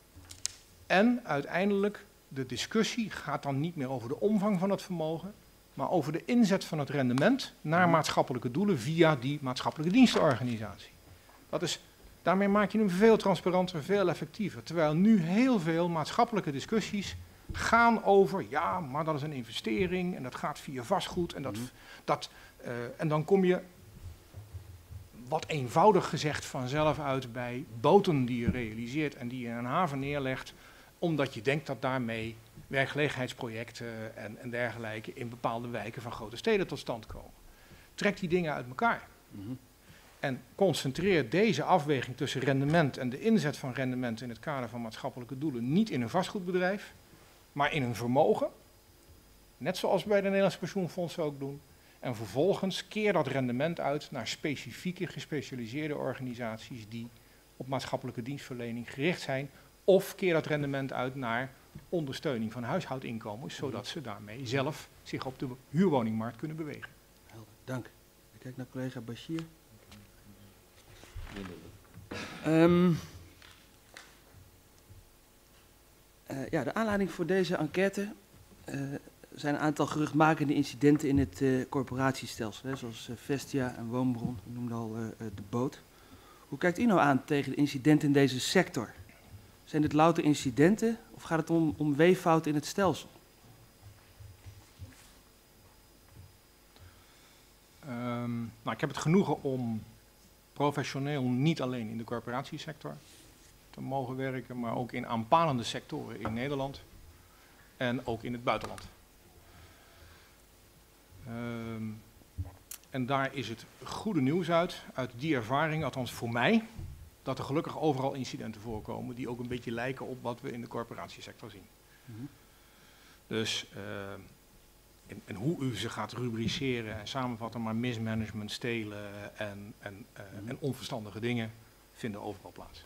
En uiteindelijk de discussie gaat dan niet meer over de omvang van het vermogen, maar over de inzet van het rendement naar mm-hmm. maatschappelijke doelen via die maatschappelijke dienstenorganisatie. Dat is, daarmee maak je hem veel transparanter, veel effectiever. Terwijl nu heel veel maatschappelijke discussies gaan over, ja, maar dat is een investering en dat gaat via vastgoed. En, dat, mm-hmm. dat, uh, en dan kom je, wat eenvoudig gezegd, vanzelf uit bij boten die je realiseert en die je in een haven neerlegt, omdat je denkt dat daarmee werkgelegenheidsprojecten en, en dergelijke in bepaalde wijken van grote steden tot stand komen. Trek die dingen uit elkaar. Mm-hmm. En concentreer deze afweging tussen rendement en de inzet van rendement in het kader van maatschappelijke doelen niet in een vastgoedbedrijf, maar in een vermogen. Net zoals bij de Nederlandse pensioenfondsen ook doen. En vervolgens keer dat rendement uit naar specifieke gespecialiseerde organisaties die op maatschappelijke dienstverlening gericht zijn. Of keer dat rendement uit naar ondersteuning van huishoudinkomens, zodat ze daarmee zelf zich op de huurwoningmarkt kunnen bewegen. Helder, dank. Ik kijk naar collega Bashir. Um, uh, ja, de aanleiding voor deze enquête uh, zijn een aantal geruchtmakende incidenten in het uh, corporatiestelsel, hè, zoals uh, Vestia en Woonbron, u noemde al uh, uh, de boot. Hoe kijkt u nou aan tegen de incidenten in deze sector? Zijn dit louter incidenten of gaat het om, om weeffouten in het stelsel? Um, nou, ik heb het genoegen om professioneel niet alleen in de corporatiesector te mogen werken, maar ook in aanpalende sectoren in Nederland en ook in het buitenland. Um, en daar is het goede nieuws uit, uit die ervaring, althans voor mij, dat er gelukkig overal incidenten voorkomen die ook een beetje lijken op wat we in de corporatiesector zien. Mm-hmm. Dus, uh, en, en hoe u ze gaat rubriceren en samenvatten, maar mismanagement, stelen en, en, uh, mm-hmm. en onverstandige dingen vinden overal plaats.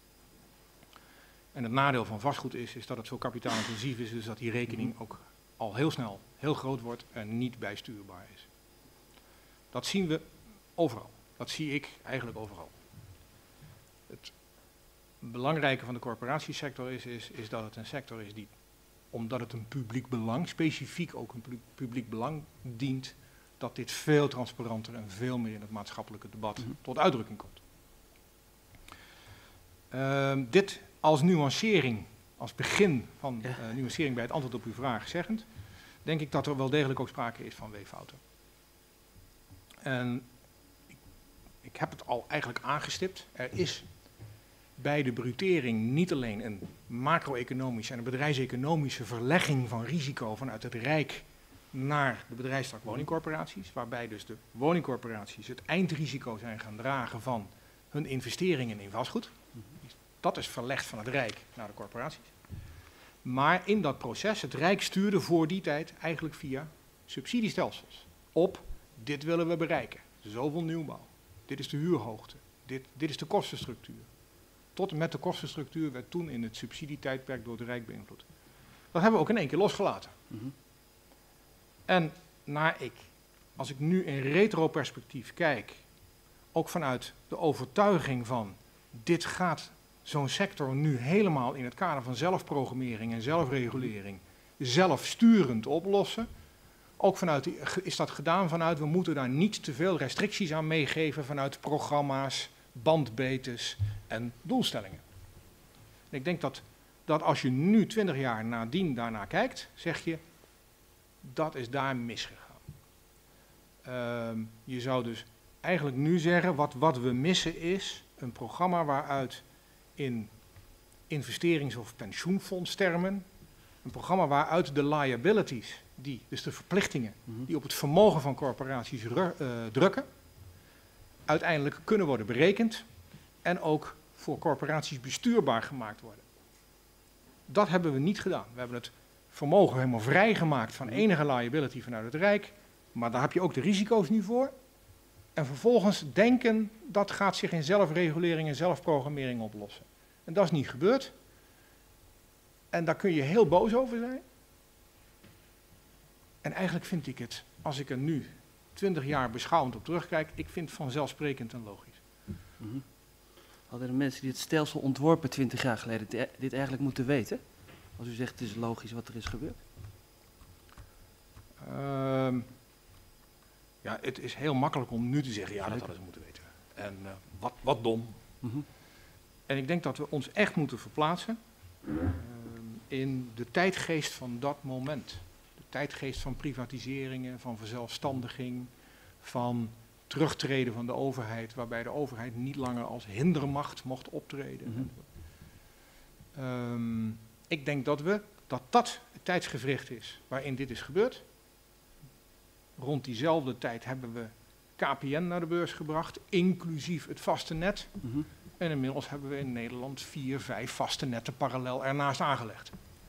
En het nadeel van vastgoed is, is dat het zo kapitaalintensief is, dus dat die rekening mm-hmm. ook al heel snel heel groot wordt en niet bijstuurbaar is. Dat zien we overal. Dat zie ik eigenlijk overal. Het belangrijke van de corporatiesector is, is, is dat het een sector is die, omdat het een publiek belang, specifiek ook een publiek belang dient, dat dit veel transparanter en veel meer in het maatschappelijke debat mm-hmm. tot uitdrukking komt. Uh, dit als nuancering, als begin van uh, nuancering bij het antwoord op uw vraag zeggend, denk ik dat er wel degelijk ook sprake is van weeffouten. En ik, ik heb het al eigenlijk aangestipt. Er is bij de brutering niet alleen een macro-economische en een bedrijfseconomische verlegging van risico vanuit het Rijk naar de bedrijfstak woningcorporaties, waarbij dus de woningcorporaties het eindrisico zijn gaan dragen van hun investeringen in vastgoed. Dat is verlegd van het Rijk naar de corporaties. Maar in dat proces, het Rijk stuurde voor die tijd eigenlijk via subsidiestelsels op, dit willen we bereiken, zoveel nieuwbouw. dit is de huurhoogte, dit, dit is de kostenstructuur. Tot en met de kostenstructuur werd toen in het subsidietijdperk door het Rijk beïnvloed. Dat hebben we ook in één keer losgelaten. Mm-hmm. En naar ik, als ik nu in retroperspectief kijk, ook vanuit de overtuiging van dit gaat zo'n sector nu helemaal in het kader van zelfprogrammering en zelfregulering zelfsturend oplossen. Ook vanuit die, is dat gedaan vanuit we moeten daar niet te veel restricties aan meegeven vanuit programma's, bandbreedtes en doelstellingen. En ik denk dat, dat als je nu twintig jaar nadien daarnaar kijkt, zeg je dat is daar misgegaan. Uh, je zou dus eigenlijk nu zeggen wat, wat we missen is een programma waaruit in investerings- of pensioenfondstermen, een programma waaruit de liabilities, die, dus de verplichtingen Mm-hmm. die op het vermogen van corporaties ru- uh, drukken, uiteindelijk kunnen worden berekend en ook voor corporaties bestuurbaar gemaakt worden. Dat hebben we niet gedaan. We hebben het vermogen helemaal vrijgemaakt van enige liability vanuit het Rijk, maar daar heb je ook de risico's niet voor. En vervolgens denken dat gaat zich in zelfregulering en zelfprogrammering oplossen. En dat is niet gebeurd. En daar kun je heel boos over zijn. En eigenlijk vind ik het, als ik er nu twintig jaar beschouwend op terugkijk, ik vind het vanzelfsprekend en logisch. Mm-hmm. Hadden de mensen die het stelsel ontworpen twintig jaar geleden dit, dit eigenlijk moeten weten? Als u zegt het is logisch wat er is gebeurd. Um, ja, het is heel makkelijk om nu te zeggen, ja, dat hadden ze moeten weten. En uh, wat, wat dom. Mm-hmm. En ik denk dat we ons echt moeten verplaatsen uh, in de tijdgeest van dat moment. De tijdgeest van privatiseringen, van verzelfstandiging, van terugtreden van de overheid, waarbij de overheid niet langer als hindermacht mocht optreden. Mm-hmm. Um, ik denk dat we, dat dat het tijdsgewricht is waarin dit is gebeurd. Rond diezelfde tijd hebben we K P N naar de beurs gebracht, inclusief het vaste net. Mm-hmm. En inmiddels hebben we in Nederland vier, vijf vaste netten parallel ernaast aangelegd.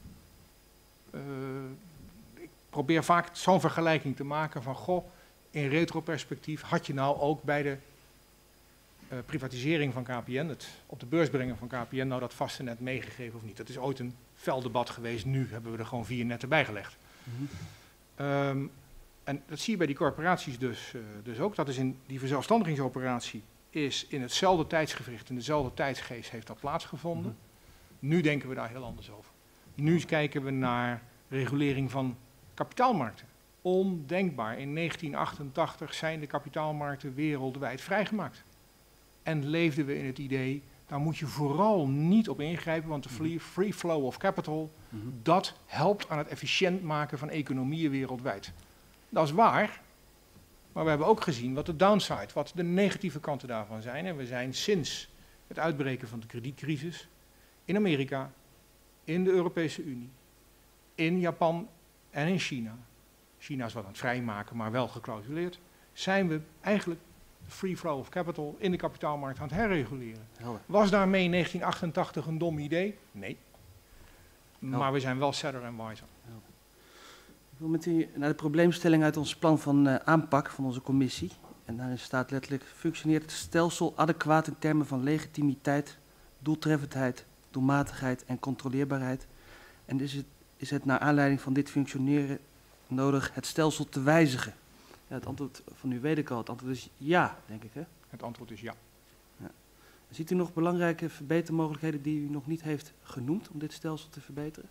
Uh, ik probeer vaak zo'n vergelijking te maken van, goh, in retroperspectief had je nou ook bij de uh, privatisering van K P N, het op de beurs brengen van K P N, nou dat vaste net meegegeven of niet. Dat is ooit een fel debat geweest, nu hebben we er gewoon vier netten bij gelegd. Mm-hmm. Um, en dat zie je bij die corporaties dus, uh, dus ook. Dat is in die verzelfstandigingsoperatie is in hetzelfde tijdsgewricht, in dezelfde tijdsgeest heeft dat plaatsgevonden. Mm-hmm. Nu denken we daar heel anders over. Nu kijken we naar regulering van kapitaalmarkten. Ondenkbaar. In negentien achtentachtig zijn de kapitaalmarkten wereldwijd vrijgemaakt. En leefden we in het idee, daar moet je vooral niet op ingrijpen, want de free, free flow of capital, mm-hmm. dat helpt aan het efficiënt maken van economieën wereldwijd. Dat is waar, maar we hebben ook gezien wat de downside, wat de negatieve kanten daarvan zijn. En we zijn sinds het uitbreken van de kredietcrisis in Amerika, in de Europese Unie, in Japan en in China, China is wat aan het vrijmaken, maar wel geclausuleerd, zijn we eigenlijk de free flow of capital in de kapitaalmarkt aan het herreguleren. Helder. Was daarmee in negentien achtentachtig een dom idee? Nee. Helder. Maar we zijn wel sadder en wiser. Helder. Ik wil met u naar de probleemstelling uit ons plan van uh, aanpak van onze commissie. En daarin staat letterlijk, functioneert het stelsel adequaat in termen van legitimiteit, doeltreffendheid, doelmatigheid en controleerbaarheid. En is het, is het naar aanleiding van dit functioneren nodig het stelsel te wijzigen? Ja, het antwoord van u weet ik al. Het antwoord is ja, denk ik. Hè? Het antwoord is ja. Ja. Ziet u nog belangrijke verbetermogelijkheden die u nog niet heeft genoemd om dit stelsel te verbeteren?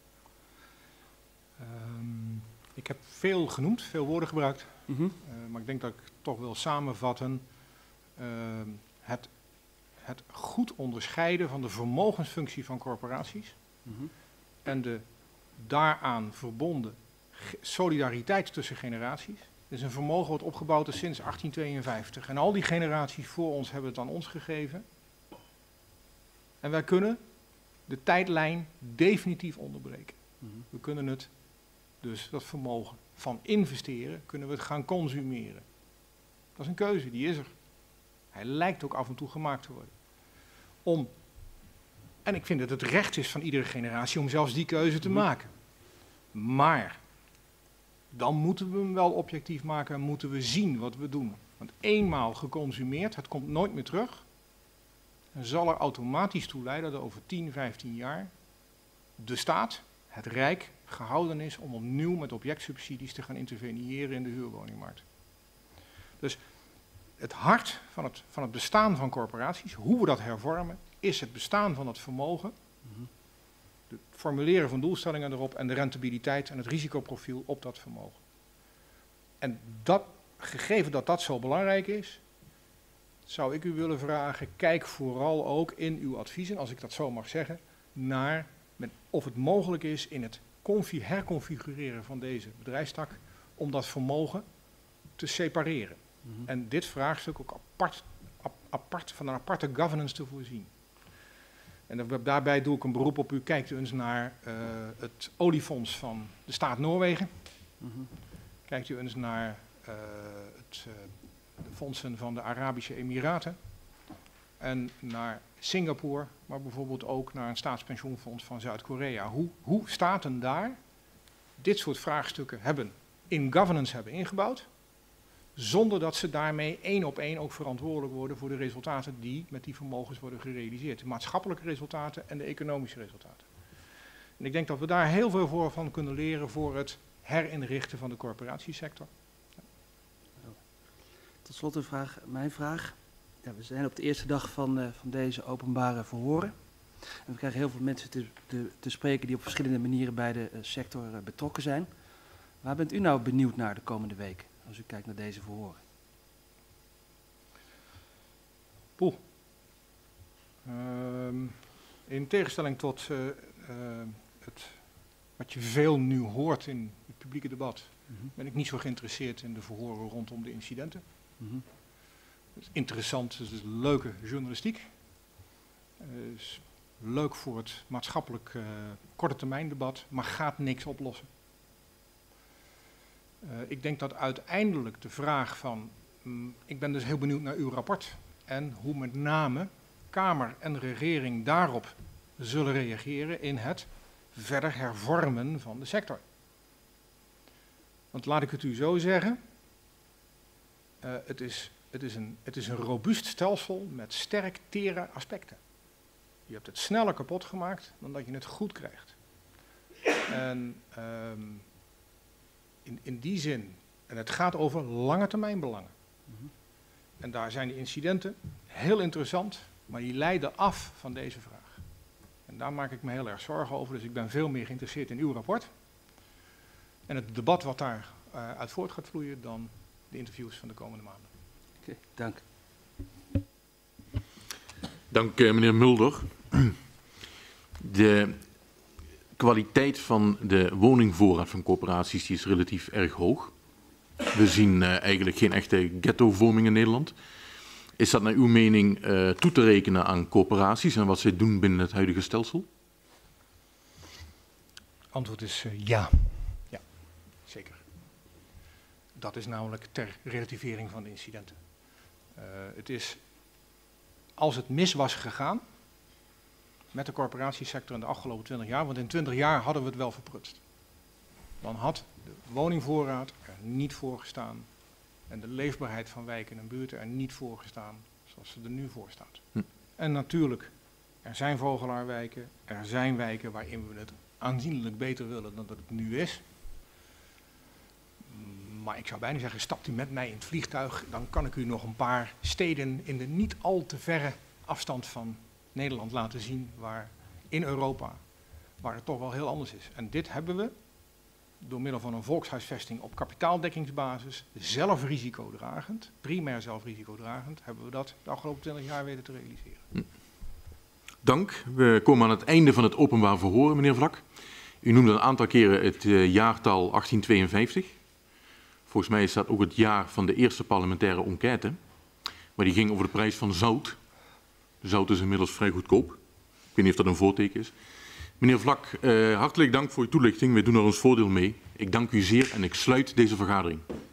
Um, ik heb veel genoemd, veel woorden gebruikt. Mm-hmm. Uh, maar ik denk dat ik toch wil samenvatten uh, het, het goed onderscheiden van de vermogensfunctie van corporaties Mm-hmm. en de daaraan verbonden solidariteit tussen generaties. Het is een vermogen wat opgebouwd is sinds achttien tweeënvijftig. En al die generaties voor ons hebben het aan ons gegeven. En wij kunnen de tijdlijn definitief onderbreken. Mm-hmm. We kunnen het, dus dat vermogen van investeren, kunnen we het gaan consumeren. Dat is een keuze, die is er. Hij lijkt ook af en toe gemaakt te worden. Om, en ik vind dat het recht is van iedere generatie om zelfs die keuze te maken. Maar dan moeten we hem wel objectief maken en moeten we zien wat we doen. Want eenmaal geconsumeerd, het komt nooit meer terug, en zal er automatisch toe leiden dat over tien, vijftien jaar de staat, het Rijk, gehouden is om opnieuw met objectsubsidies te gaan interveneren in de huurwoningmarkt. Dus het hart van het, van het bestaan van corporaties, hoe we dat hervormen, is het bestaan van het vermogen, het formuleren van doelstellingen erop en de rentabiliteit en het risicoprofiel op dat vermogen. En dat, gegeven dat dat zo belangrijk is, zou ik u willen vragen, kijk vooral ook in uw adviezen, als ik dat zo mag zeggen, naar met of het mogelijk is in het herconfigureren van deze bedrijfstak om dat vermogen te separeren. Mm-hmm. En dit vraagstuk ook apart, ap, apart van een aparte governance te voorzien. En daarbij doe ik een beroep op u. Kijkt u eens naar uh, het oliefonds van de staat Noorwegen. Mm-hmm. Kijkt u eens naar uh, het, uh, de fondsen van de Arabische Emiraten. En naar Singapore, maar bijvoorbeeld ook naar een staatspensioenfonds van Zuid-Korea. Hoe, hoe staten daar dit soort vraagstukken hebben in governance hebben ingebouwd, zonder dat ze daarmee één op één ook verantwoordelijk worden voor de resultaten die met die vermogens worden gerealiseerd. De maatschappelijke resultaten en de economische resultaten. En ik denk dat we daar heel veel voor van kunnen leren voor het herinrichten van de corporatiesector. Ja. Tot slot een vraag, mijn vraag. Ja, we zijn op de eerste dag van, uh, van deze openbare verhoren. En we krijgen heel veel mensen te, te, te spreken die op verschillende manieren bij de uh, sector uh, betrokken zijn. Waar bent u nou benieuwd naar de komende week, als u kijkt naar deze verhoren? Poeh. Um, in tegenstelling tot uh, uh, het, wat je veel nu hoort in het publieke debat, mm-hmm. ben ik niet zo geïnteresseerd in de verhoren rondom de incidenten. Mm-hmm. Het is interessant, het is leuke journalistiek. Het is leuk voor het maatschappelijk uh, korte termijn debat, maar gaat niks oplossen. Uh, ik denk dat uiteindelijk de vraag van, um, ik ben dus heel benieuwd naar uw rapport en hoe met name Kamer en regering daarop zullen reageren in het verder hervormen van de sector. Want laat ik het u zo zeggen, uh, het is... Het is, een, het is een robuust stelsel met sterk tere aspecten. Je hebt het sneller kapot gemaakt dan dat je het goed krijgt. En um, in, in die zin, en het gaat over lange termijn belangen. Mm-hmm. En daar zijn de incidenten heel interessant, maar die leiden af van deze vraag. En daar maak ik me heel erg zorgen over, dus ik ben veel meer geïnteresseerd in uw rapport. En het debat wat daar uh, uit voort gaat vloeien dan de interviews van de komende maanden. Oké, okay, dank. Dank uh, meneer Mulder. De kwaliteit van de woningvoorraad van corporaties die is relatief erg hoog. We zien uh, eigenlijk geen echte ghettovorming in Nederland. Is dat naar uw mening uh, toe te rekenen aan corporaties en wat zij doen binnen het huidige stelsel? Antwoord is uh, ja. Ja, zeker. Dat is namelijk ter relativering van de incidenten. Uh, het is, als het mis was gegaan met de corporatiesector in de afgelopen twintig jaar, want in twintig jaar hadden we het wel verprutst. Dan had de woningvoorraad er niet voor gestaan en de leefbaarheid van wijken en buurten er niet voor gestaan zoals ze er nu voor staat. Hm. En natuurlijk, er zijn vogelaarwijken, er zijn wijken waarin we het aanzienlijk beter willen dan dat het nu is. Maar ik zou bijna zeggen, stapt u met mij in het vliegtuig, dan kan ik u nog een paar steden in de niet al te verre afstand van Nederland laten zien, waar in Europa, waar het toch wel heel anders is. En dit hebben we door middel van een volkshuisvesting op kapitaaldekkingsbasis, zelf risicodragend, primair zelf risicodragend, hebben we dat de afgelopen twintig jaar weten te realiseren. Dank. We komen aan het einde van het openbaar verhoor, meneer Vlak. U noemde een aantal keren het uh, jaartal achttien tweeënvijftig. Volgens mij is dat ook het jaar van de eerste parlementaire enquête. Maar die ging over de prijs van zout. Zout is inmiddels vrij goedkoop. Ik weet niet of dat een voorteken is. Meneer Vlak, uh, hartelijk dank voor uw toelichting. Wij doen er ons voordeel mee. Ik dank u zeer en ik sluit deze vergadering.